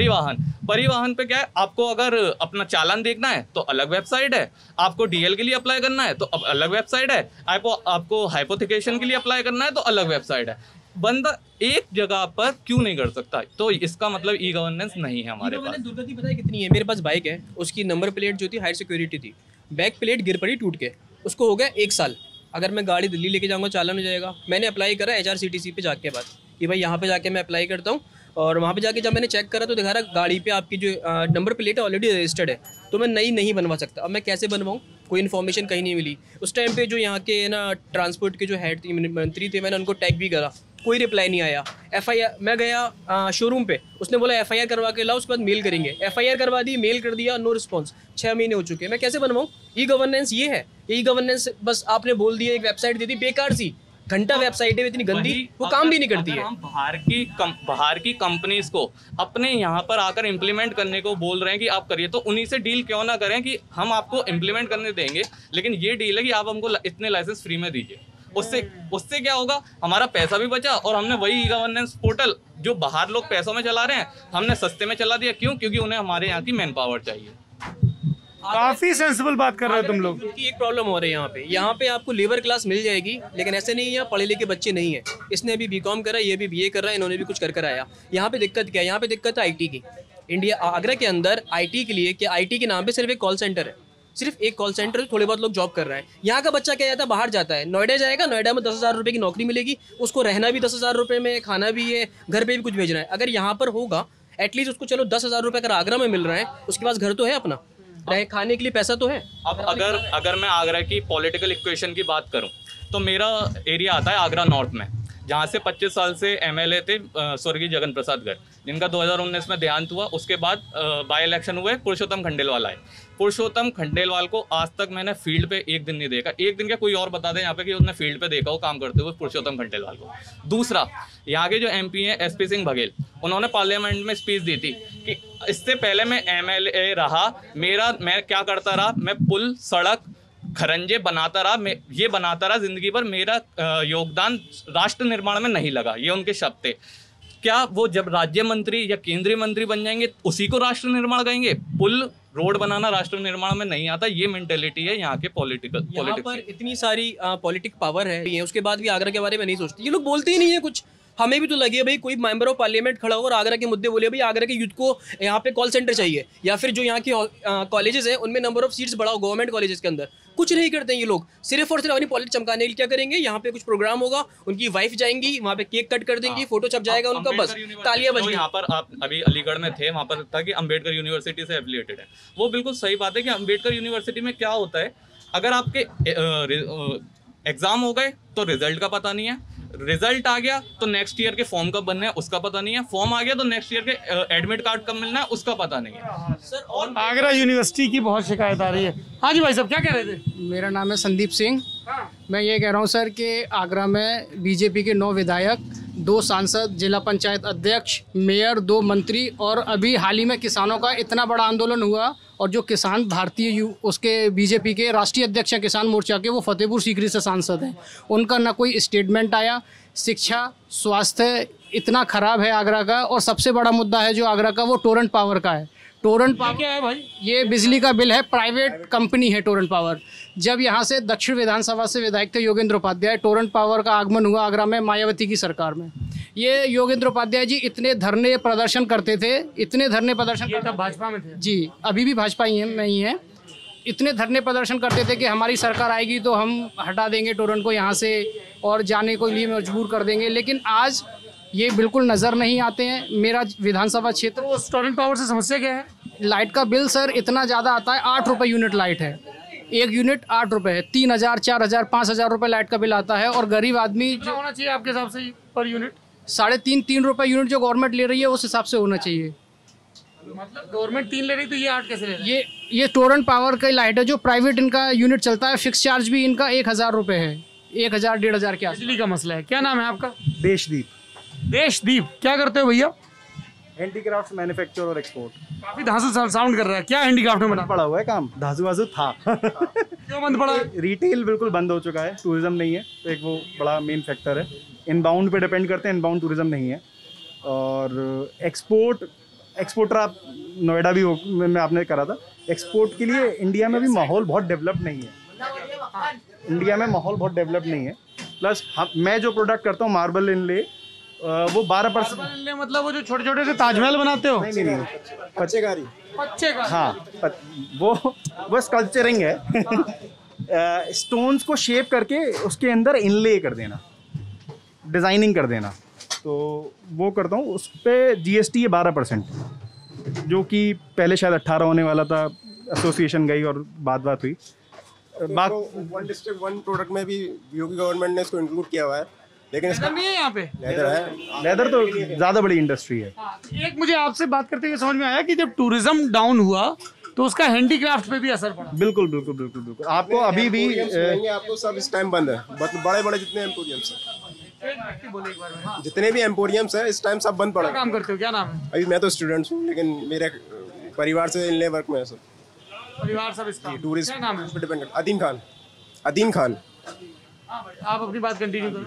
परिवहन पे क्या है, आपको अगर अपना चालान देखना है तो अलग वेबसाइट है, आपको DL के लिए अप्लाई करना है तो अब अलग वेबसाइट है, आपको हाइपोथिकेशन के लिए अप्लाई करना है तो अलग वेबसाइट है। बंदा एक जगह पर क्यों नहीं कर सकता? तो इसका मतलब ई गवर्नेंस नहीं है हमारे पास।
दुर्गति पता है कितनी है? मेरे पास बाइक है, उसकी नंबर प्लेट जो थी हाई सिक्योरिटी थी, बैक प्लेट गिर पड़ी टूट के, उसको हो गया 1 साल। अगर मैं गाड़ी दिल्ली लेके जाऊँगा चालान हो जाएगा। मैंने अप्लाई करा HRCTC पे जाके बाद कि भाई यहाँ पे जाके मैं अप्लाई करता हूँ, और वहाँ पे जाके जब मैंने चेक करा तो दिखा रहा गाड़ी पे आपकी जो नंबर प्लेट है ऑलरेडी रजिस्टर्ड है, तो मैं नई नहीं बनवा सकता। अब मैं कैसे बनवाऊँ? कोई इन्फॉर्मेशन कहीं नहीं मिली। उस टाइम पे जो यहाँ के ना ट्रांसपोर्ट के जो हेड मंत्री थे, मैंने उनको टैग भी करा, कोई रिप्लाई नहीं आया। FIR मैं गया शोरूम पे, उसने बोला FIR करवा के लाओ, उसके बाद मेल करेंगे। FIR करवा दी, मेल कर दिया, नो रिस्पॉन्स। 6 महीने हो चुके हैं, मैं कैसे बनवाऊँ? ई गवर्नेंस ये है। ई गवर्नेंस बस आपने बोल दिया, एक वेबसाइट दे दी बेकार सी, घंटा वेबसाइट है इतनी गंदी, वो काम भी नहीं करती है।
हम बाहर की कंपनीज को अपने यहाँ पर आकर इम्प्लीमेंट करने को बोल रहे हैं कि आप करिए, तो उन्हीं से डील क्यों ना करें कि हम आपको इम्प्लीमेंट करने देंगे, लेकिन ये डील है कि आप हमको इतने लाइसेंस फ्री में दीजिए। उससे क्या होगा, हमारा पैसा भी बचा और हमने वही ई गवर्नेंस पोर्टल जो बाहर लोग पैसों में चला रहे हैं, हमने सस्ते में चला दिया। क्यों? क्योंकि उन्हें हमारे यहाँ की मैन पावर चाहिए।
काफी सेंसिबल बात कर रहे हो तुम लोग।
की एक प्रॉब्लम हो रही है यहाँ पे आपको लेबर क्लास मिल जाएगी, लेकिन ऐसे नहीं है यहाँ पढ़े लिखे बच्चे नहीं है। इसने अभी BCom करा, ये भी BA कर रहा है, इन्होंने भी कुछ कर आया। यहाँ पे दिक्कत क्या है? यहाँ पे दिक्कत है IT की। इंडिया आगरा के अंदर IT के लिए क्या, IT के नाम पे सिर्फ एक कॉल सेंटर है, सिर्फ एक कॉल सेंटर, थोड़े बहुत लोग जॉब कर रहे हैं। यहाँ का बच्चा क्या जाता है, बाहर जाता है, नोएडा जाएगा, नोएडा में 10,000 रुपये की नौकरी मिलेगी, उसको रहना भी 10,000 रुपये में, खाना भी है, घर पे भी कुछ भेजना है। अगर यहाँ पर होगा एटलीस्ट उसको, चलो 10,000 रुपये अगर आगरा में मिल रहा है, उसके पास घर तो है अपना, रहे खाने के लिए पैसा तो है।
अब अगर मैं आगरा की पॉलिटिकल इक्वेशन की बात करूं तो मेरा एरिया आता है आगरा नॉर्थ में, जहां से 25 साल से MLA थे स्वर्गीय जगन प्रसाद गर्ग, जिनका 2019 में देहांत हुआ। उसके बाद बाई इलेक्शन हुए, पुरुषोत्तम खंडेलवाल आए। पुरुषोत्तम खंडेलवाल को आज तक मैंने फील्ड पे एक दिन नहीं देखा। एक दिन क्या, कोई और बता दें यहाँ पे कि उसने फील्ड पे देखा हो काम करते हुए पुरुषोत्तम खंडेलवाल को। दूसरा, यहाँ के जो MP हैं SP सिंह बघेल, उन्होंने पार्लियामेंट में स्पीच दी थी कि इससे पहले मैं MLA रहा, मैं क्या करता रहा, मैं पुल, सड़क, खरंजे बनाता रहा, मैं ये बनाता रहा जिंदगी भर, मेरा योगदान राष्ट्र निर्माण में नहीं लगा। ये उनके शब्द थे। क्या वो जब राज्य मंत्री या केंद्रीय मंत्री बन जाएंगे उसी को राष्ट्र निर्माण कहेंगे? पुल रोड बनाना राष्ट्र निर्माण में नहीं आता, ये मेंटेलिटी है यहाँ के पॉलिटिक्स
पर इतनी सारी पॉलिटिक पावर है, उसके बाद भी आगरा के बारे में नहीं सोचते ये लोग, बोलते ही नहीं है कुछ। हमें भी तो लगे भाई कोई मेंबर ऑफ पार्लियामेंट खड़ा हो और आगरा के मुद्दे बोले, भाई आगरा के यूथ को यहाँ पे कॉल सेंटर चाहिए, या फिर जो यहाँ की कॉलेजेस हैं उनमें नंबर ऑफ सीट्स बढ़ाओ गवर्नमेंट कॉलेजेस के अंदर। कुछ नहीं करते हैं ये लोग, सिर्फ और सिर्फ अपनी पॉलिटिक्स चमकाने के लिए क्या करेंगे, यहाँ पे कुछ प्रोग्राम होगा, उनकी वाइफ जाएंगी वहाँ पे केक कट कर देंगी, फोटो छप जाएगा उनका, बस तालियां बज।
यहाँ पर आप अभी अलीगढ़ में थे, वहाँ पर था कि अम्बेडकर यूनिवर्सिटी से एफिलिएटेड है। वो बिल्कुल सही बात है कि अम्बेडकर यूनिवर्सिटी में क्या होता है, अगर आपके एग्जाम हो गए तो रिजल्ट का पता नहीं है, रिजल्ट आ गया तो नेक्स्ट ईयर के फॉर्म कब बनने हैं उसका पता नहीं है, फॉर्म आ गया तो नेक्स्ट ईयर के एडमिट कार्ड कब मिलना है उसका पता नहीं है।
सर और आगरा यूनिवर्सिटी की बहुत शिकायत आ रही है। हाँ जी भाई साहब, क्या कह रहे थे?
मेरा नाम है संदीप सिंह। मैं ये कह रहा हूँ सर कि आगरा में बीजेपी के 9 विधायक, 2 सांसद, जिला पंचायत अध्यक्ष, मेयर, 2 मंत्री, और अभी हाल ही में किसानों का इतना बड़ा आंदोलन हुआ और जो किसान भारतीय उसके बीजेपी के राष्ट्रीय अध्यक्ष हैं किसान मोर्चा के, वो फतेहपुर सीकरी से सांसद हैं। उनका ना कोई स्टेटमेंट आया। शिक्षा, स्वास्थ्य इतना ख़राब है आगरा का, और सबसे बड़ा मुद्दा है जो आगरा का वो टोरेंट पावर का है। टोरेंट पावर क्या है भाई? ये बिजली का बिल है, प्राइवेट कंपनी है टोरेंट पावर। जब यहाँ से दक्षिण विधानसभा से विधायक थे योगेंद्र उपाध्याय, टोरेंट पावर का आगमन हुआ आगरा में मायावती की सरकार में। ये योगेंद्र उपाध्याय जी इतने धरने प्रदर्शन करते थे, इतने धरने प्रदर्शन,
ये तब भाजपा में थे
जी, अभी भी भाजपा ही में ही है। इतने धरने प्रदर्शन करते थे कि हमारी सरकार आएगी तो हम हटा देंगे टोरेंट को यहाँ से और जाने के लिए मजबूर कर देंगे, लेकिन आज ये बिल्कुल नज़र नहीं आते हैं। मेरा विधानसभा क्षेत्र,
तो टोरेंट पावर से समस्या क्या है?
लाइट का बिल सर इतना ज़्यादा आता है, 8 रुपये यूनिट लाइट है, 1 यूनिट 8 रुपये है, 3000, 4000, 5000 रुपये लाइट का बिल आता है। और गरीब आदमी
जो होना चाहिए आपके हिसाब से पर यूनिट
3.5 रुपये यूनिट जो गवर्नमेंट ले रही है उस हिसाब से होना चाहिए।
मतलब गवर्नमेंट 3 ले रही तो ये 8 कैसे ले रही है?
ये टोरेंट पावर का लाइट है जो प्राइवेट इनका यूनिट चलता है, फिक्स चार्ज भी इनका 1000 रुपये है, 1000, 1500 के आस।
बिजली का मसला है। क्या नाम है आपका?
देशदीप।
देशदीप, क्या करते हो भैया?
हैंडीक्राफ्ट मैन्युफैक्चर और एक्सपोर्ट।
काफी धांसू साउंड कर रहा है। क्या हैंडीक्राफ्ट में बना
पड़ा हुआ है काम? धांसू वाजू था।
क्यों बंद पड़ा?
रिटेल बिल्कुल बंद हो चुका है, टूरिज्म नहीं है, तो एक वो बड़ा मेन फैक्टर है। इनबाउंड पे डिपेंड करते हैं, इनबाउंड टूरिज्म नहीं है। और एक्सपोर्टर आप नोएडा भी में आपने करा था। एक्सपोर्ट के लिए इंडिया में भी माहौल बहुत डेवलप नहीं है, इंडिया में माहौल बहुत डेवलप नहीं है। प्लस मैं जो प्रोडक्ट करता हूँ मार्बल इनले, वो 12%।
मतलब वो जो छोटे छोटे से ताजमहल बनाते हो?
नहीं, पच्चेकारी। हाँ, वो स्कल्पचरिंग है। स्टोन्स को शेप करके उसके अंदर इनले कर देना, डिज़ाइनिंग कर देना, तो वो करता हूँ। उस पर GST है 12%, जो कि पहले शायद 18 होने वाला था। एसोसिएशन गई और बात हुई।
वन डिस्ट्रिक्ट वन प्रोडक्ट में भी योगी गवर्नमेंट ने इसको इंक्लूड किया हुआ है, लेकिन इसका
नहीं है यहाँ पे।
लेदर है,
लेदर तो ज़्यादा बड़ी इंडस्ट्री है।
एक मुझे आपसे बात करते हुए समझ में आया कि जब टूरिज्म डाउन हुआ तो उसका हैंडीक्राफ्ट पे भी असर पड़ा।
बिल्कुल। आपको अभी भी
आपको सब इस टाइम बंद है, बड़े जितने एम्पोरियम्स हैं, जितने भी एम्पोरियम्स हैं इस टाइम सब बंद पड़ा।
काम करते हो? क्या नाम है?
अभी मैं तो स्टूडेंट हूँ, लेकिन मेरे परिवार से इनले वर्क में है सब।
परिवार सब इसका
टूरिस्ट
क्या नाम है?
डिपेंडेंट। अदीम खान।
आप अपनी बात कंटिन्यू करो।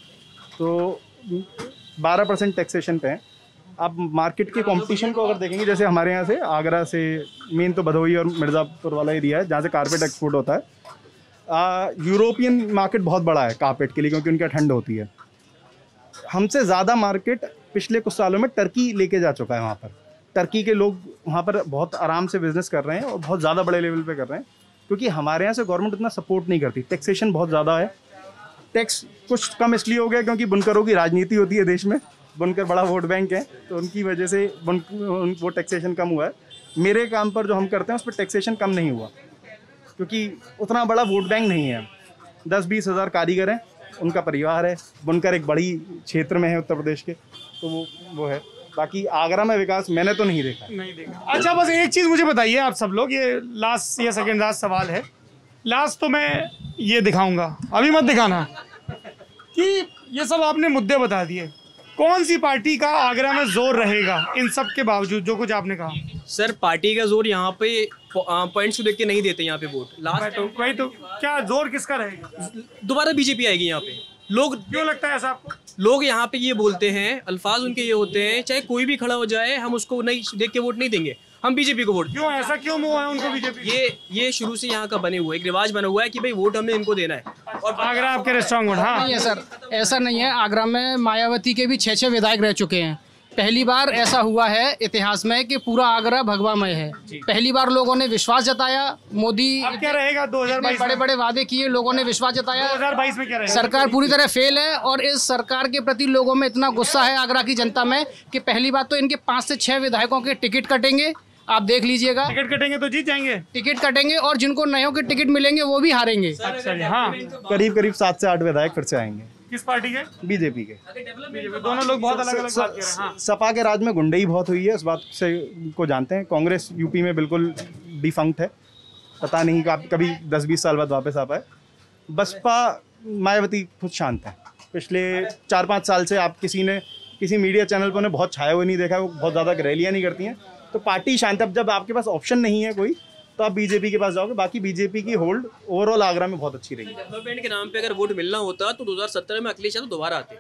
तो 12% टैक्सेशन पे है। आप मार्केट के कंपटीशन को अगर देखेंगे, जैसे हमारे यहाँ से आगरा से मेन तो भदोही और मिर्ज़ापुर वाला एरिया है जहाँ से कारपेट एक्सपोर्ट होता है। यूरोपियन मार्केट बहुत बड़ा है कारपेट के लिए, क्योंकि उनका ठंड होती है। हमसे ज़्यादा मार्केट पिछले कुछ सालों में टर्की लेके जा चुका है। वहाँ पर टर्की के लोग वहाँ पर बहुत आराम से बिजनेस कर रहे हैं और बहुत ज़्यादा बड़े लेवल पे कर रहे हैं, क्योंकि हमारे यहाँ से गवर्नमेंट उतना सपोर्ट नहीं करती। टैक्सेशन बहुत ज़्यादा है। टैक्स कुछ कम इसलिए हो गया क्योंकि बुनकरों की राजनीति होती है देश में, बुनकर बड़ा वोट बैंक है, तो उनकी वजह से वो टैक्सेशन कम हुआ है। मेरे काम पर जो हम करते हैं उस पर टैक्सेशन कम नहीं हुआ, क्योंकि उतना बड़ा वोट बैंक नहीं है। 10-20 हज़ार कारीगर हैं, उनका परिवार है। बुनकर एक बड़ी क्षेत्र में है उत्तर प्रदेश के, तो वो है। बाकी आगरा में विकास मैंने तो नहीं देखा।
अच्छा, बस एक चीज़ मुझे बताइए आप सब लोग, ये लास्ट या सेकेंड लास्ट सवाल है। लास्ट तो मैं ये दिखाऊंगा, अभी मत दिखाना, कि ये सब आपने मुद्दे बता दिए। कौन सी पार्टी का आगरा में जोर रहेगा इन सब के बावजूद, जो कुछ आपने कहा?
सर पार्टी का जोर यहाँ पे पॉइंट्स को देख के नहीं देते यहाँ पे वोट। लास्ट
वही तो क्या जोर किसका रहेगा?
दोबारा बीजेपी आएगी यहाँ पे। लोग
क्यों लगता है ऐसा आपको?
लोग यहाँ पे ये बोलते हैं, अल्फाज उनके ये होते हैं, चाहे कोई भी खड़ा हो जाए हम उसको नहीं देख के वोट नहीं देंगे, हम बीजेपी को वोट।
क्यों ऐसा क्यों मोह है उनको बीजेपी?
ये शुरू से यहाँ का बने हुआ एक रिवाज बना हुआ है कि भाई वोट हमें इनको देना है।
और आगरा आपके स्ट्रॉन्ग वोट? हाँ
नहीं है सर, ऐसा नहीं है। आगरा में मायावती के भी 6 विधायक रह चुके हैं। पहली बार ऐसा हुआ है इतिहास में कि पूरा आगरा भगवामय है। पहली बार लोगों ने विश्वास जताया। मोदी
अब क्या रहेगा 2022
बड़े बड़े वादे किए, लोगों ने विश्वास जताया।
2022 में क्या रहेगा?
सरकार पूरी तरह फेल है और इस सरकार के प्रति लोगों में इतना गुस्सा है आगरा की जनता में कि पहली बात तो इनके 5 से 6 विधायकों के टिकट कटेंगे। आप देख लीजिएगा,
टिकट कटेंगे तो जीत जाएंगे।
टिकट कटेंगे और जिनको नयों के टिकट मिलेंगे वो भी हारेंगे।
हाँ,
करीब 7 से 8 विधायक फिर से आएंगे।
किस पार्टी के?
बीजेपी के।
दोनों लोग बहुत अलग अलग बात कर रहे हैं। हाँ।
सपा के राज में गुंडई बहुत हुई है, इस बात से को जानते हैं। कांग्रेस यूपी में बिल्कुल डिफंक्ट है, पता नहीं कभी 10-20 साल बाद वापस आ पाए। बसपा मायावती खुद शांत है। पिछले 4-5 साल से आप किसी मीडिया चैनल पर उन्हें बहुत छाए हुए नहीं देखा। वो बहुत ज़्यादा रैलियाँ नहीं करती हैं, तो पार्टी शांत है। अब जब आपके पास ऑप्शन नहीं है कोई, तो आप बीजेपी के पास जाओगे। बाकी बीजेपी की होल्ड ओवरऑल आगरा में बहुत अच्छी रही है।
डेवलपमेंट के नाम पे अगर वोट मिलना होता तो 2017 में अखिलेश यादव दोबारा आते।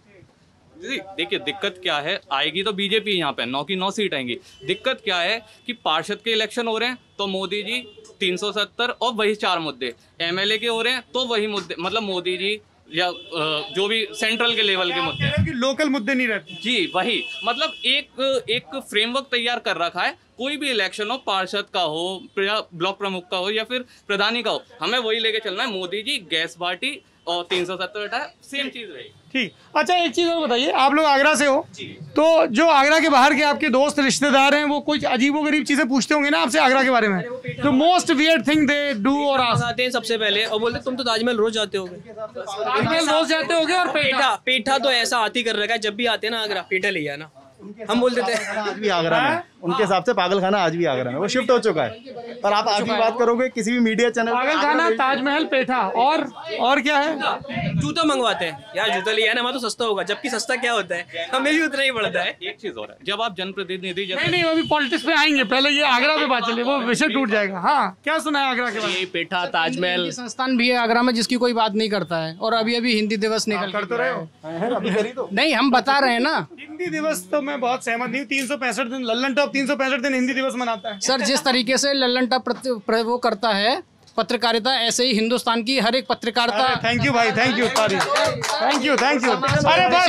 देखिए दिक्कत क्या है, आएगी तो बीजेपी यहाँ पे 9 की 9 सीट आएंगी। दिक्कत क्या है कि पार्षद के इलेक्शन हो रहे हैं तो मोदी जी 370 और वही 4 मुद्दे, एमएलए के हो रहे हैं तो वही मुद्दे, मतलब मोदी जी या जो भी सेंट्रल के लेवल के मुद्दे हैं
कि लोकल मुद्दे नहीं रहते।
जी वही, मतलब एक फ्रेमवर्क तैयार कर रखा है। कोई भी इलेक्शन हो, पार्षद का हो, ब्लॉक प्रमुख का हो या फिर प्रधानी का हो, हमें वही लेके चलना है। मोदी जी गैस बाटी और 370 हटाए, सेम चीज रहेगी।
ठीक। अच्छा, एक चीज़ और बताइए, आप लोग आगरा से हो, तो जो आगरा के बाहर के आपके दोस्त रिश्तेदार हैं वो कुछ अजीबोगरीब चीज़ें पूछते होंगे ना आपसे आगरा के बारे में? तो most weird thing they do और
आते हैं सबसे पहले और बोलते तुम तो ताजमहल रोज जाते होगे।
ताजमहल रोज जाते होगे और
पेठा तो ऐसा आती कर रखा है, जब भी आते हैं ना आगरा पेठा ले आना, हम बोल देते हैं।
आज भी आगरा में उनके हिसाब से पागल खाना आज भी आगरा में, वो शिफ्ट हो चुका है। पर आप आज भी बात करोगे किसी भी मीडिया चैनल,
पागल खाना, ताजमहल, पेठा और क्या है?
जूता मंगवाते हैं यार, जूता लिया ना, हमारा तो सस्ता होगा, जबकि सस्ता क्या होता है, हमें भी उतना ही पड़ता है।
एक चीज और है, जब आप जनप्रतिनिधि
नहीं अभी पॉलिटिक्स पे आएंगे, पहले ये आगरा पे बात चले, वो विषय टूट जाएगा। हाँ, क्या सुना है आगरा के बारे में?
पेठा, ताजमहल
संस्थान भी है आगरा में जिसकी कोई बात नहीं करता है। और अभी हिंदी दिवस निकल
कर तो रहे हो।
नहीं, हम बता रहे हैं ना।
हिंदी दिवस तो मैं बहुत सहमत नहीं हूँ। 365 दिन लल्लन टॉप 365 दिन हिंदी दिवस मनाता है।
सर, जिस तरीके से लल्लन टॉप वो करता है पत्रकारिता, ऐसे ही हिंदुस्तान की हर एक पत्रकारिता।
थैंक यू भाई, थैंक यू, तारीफ, थैंक यू। अरे बस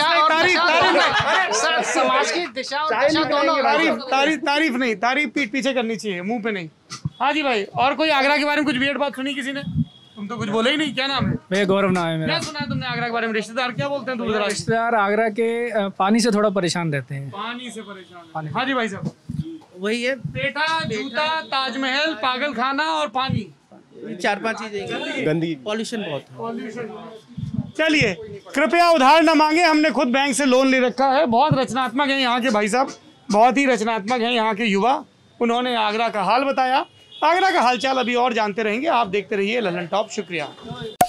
तारीफ
सर, समाज की दिशा और दशा दोनों।
तारीफ नहीं, तारीफ पीठ पीछे करनी चाहिए, मुंह पे नहीं। हाँ जी भाई, और कोई आगरा के बारे में कुछ वियर्ड बात सुनी किसी ने? तुम तो कुछ बोले ही नहीं। क्या नाम है?
मेरा गौरव नाम है मेरा।
क्या सुना है तुमने आगरा के बारे में? रिश्तेदार क्या बोलते हैं? दूर
रिश्तेदार आगरा के पानी से थोड़ा परेशान रहते हैं।
पानी से परेशान? हाँ जी भाई साहब,
वही है,
पेठा, जूता, ताजमहल, पागल खाना और पानी,
4-5 चीजें।
गंदी
पॉल्यूशन बहुत है।
चलिए, कृपया उधार न मांगे, हमने खुद बैंक से लोन ले रखा है। बहुत रचनात्मक है यहाँ के भाई साहब, बहुत ही रचनात्मक है यहाँ के युवा। उन्होंने आगरा का हाल बताया। आगरा का हालचाल अभी और जानते रहेंगे। आप देखते रहिए लल्लन टॉप। शुक्रिया।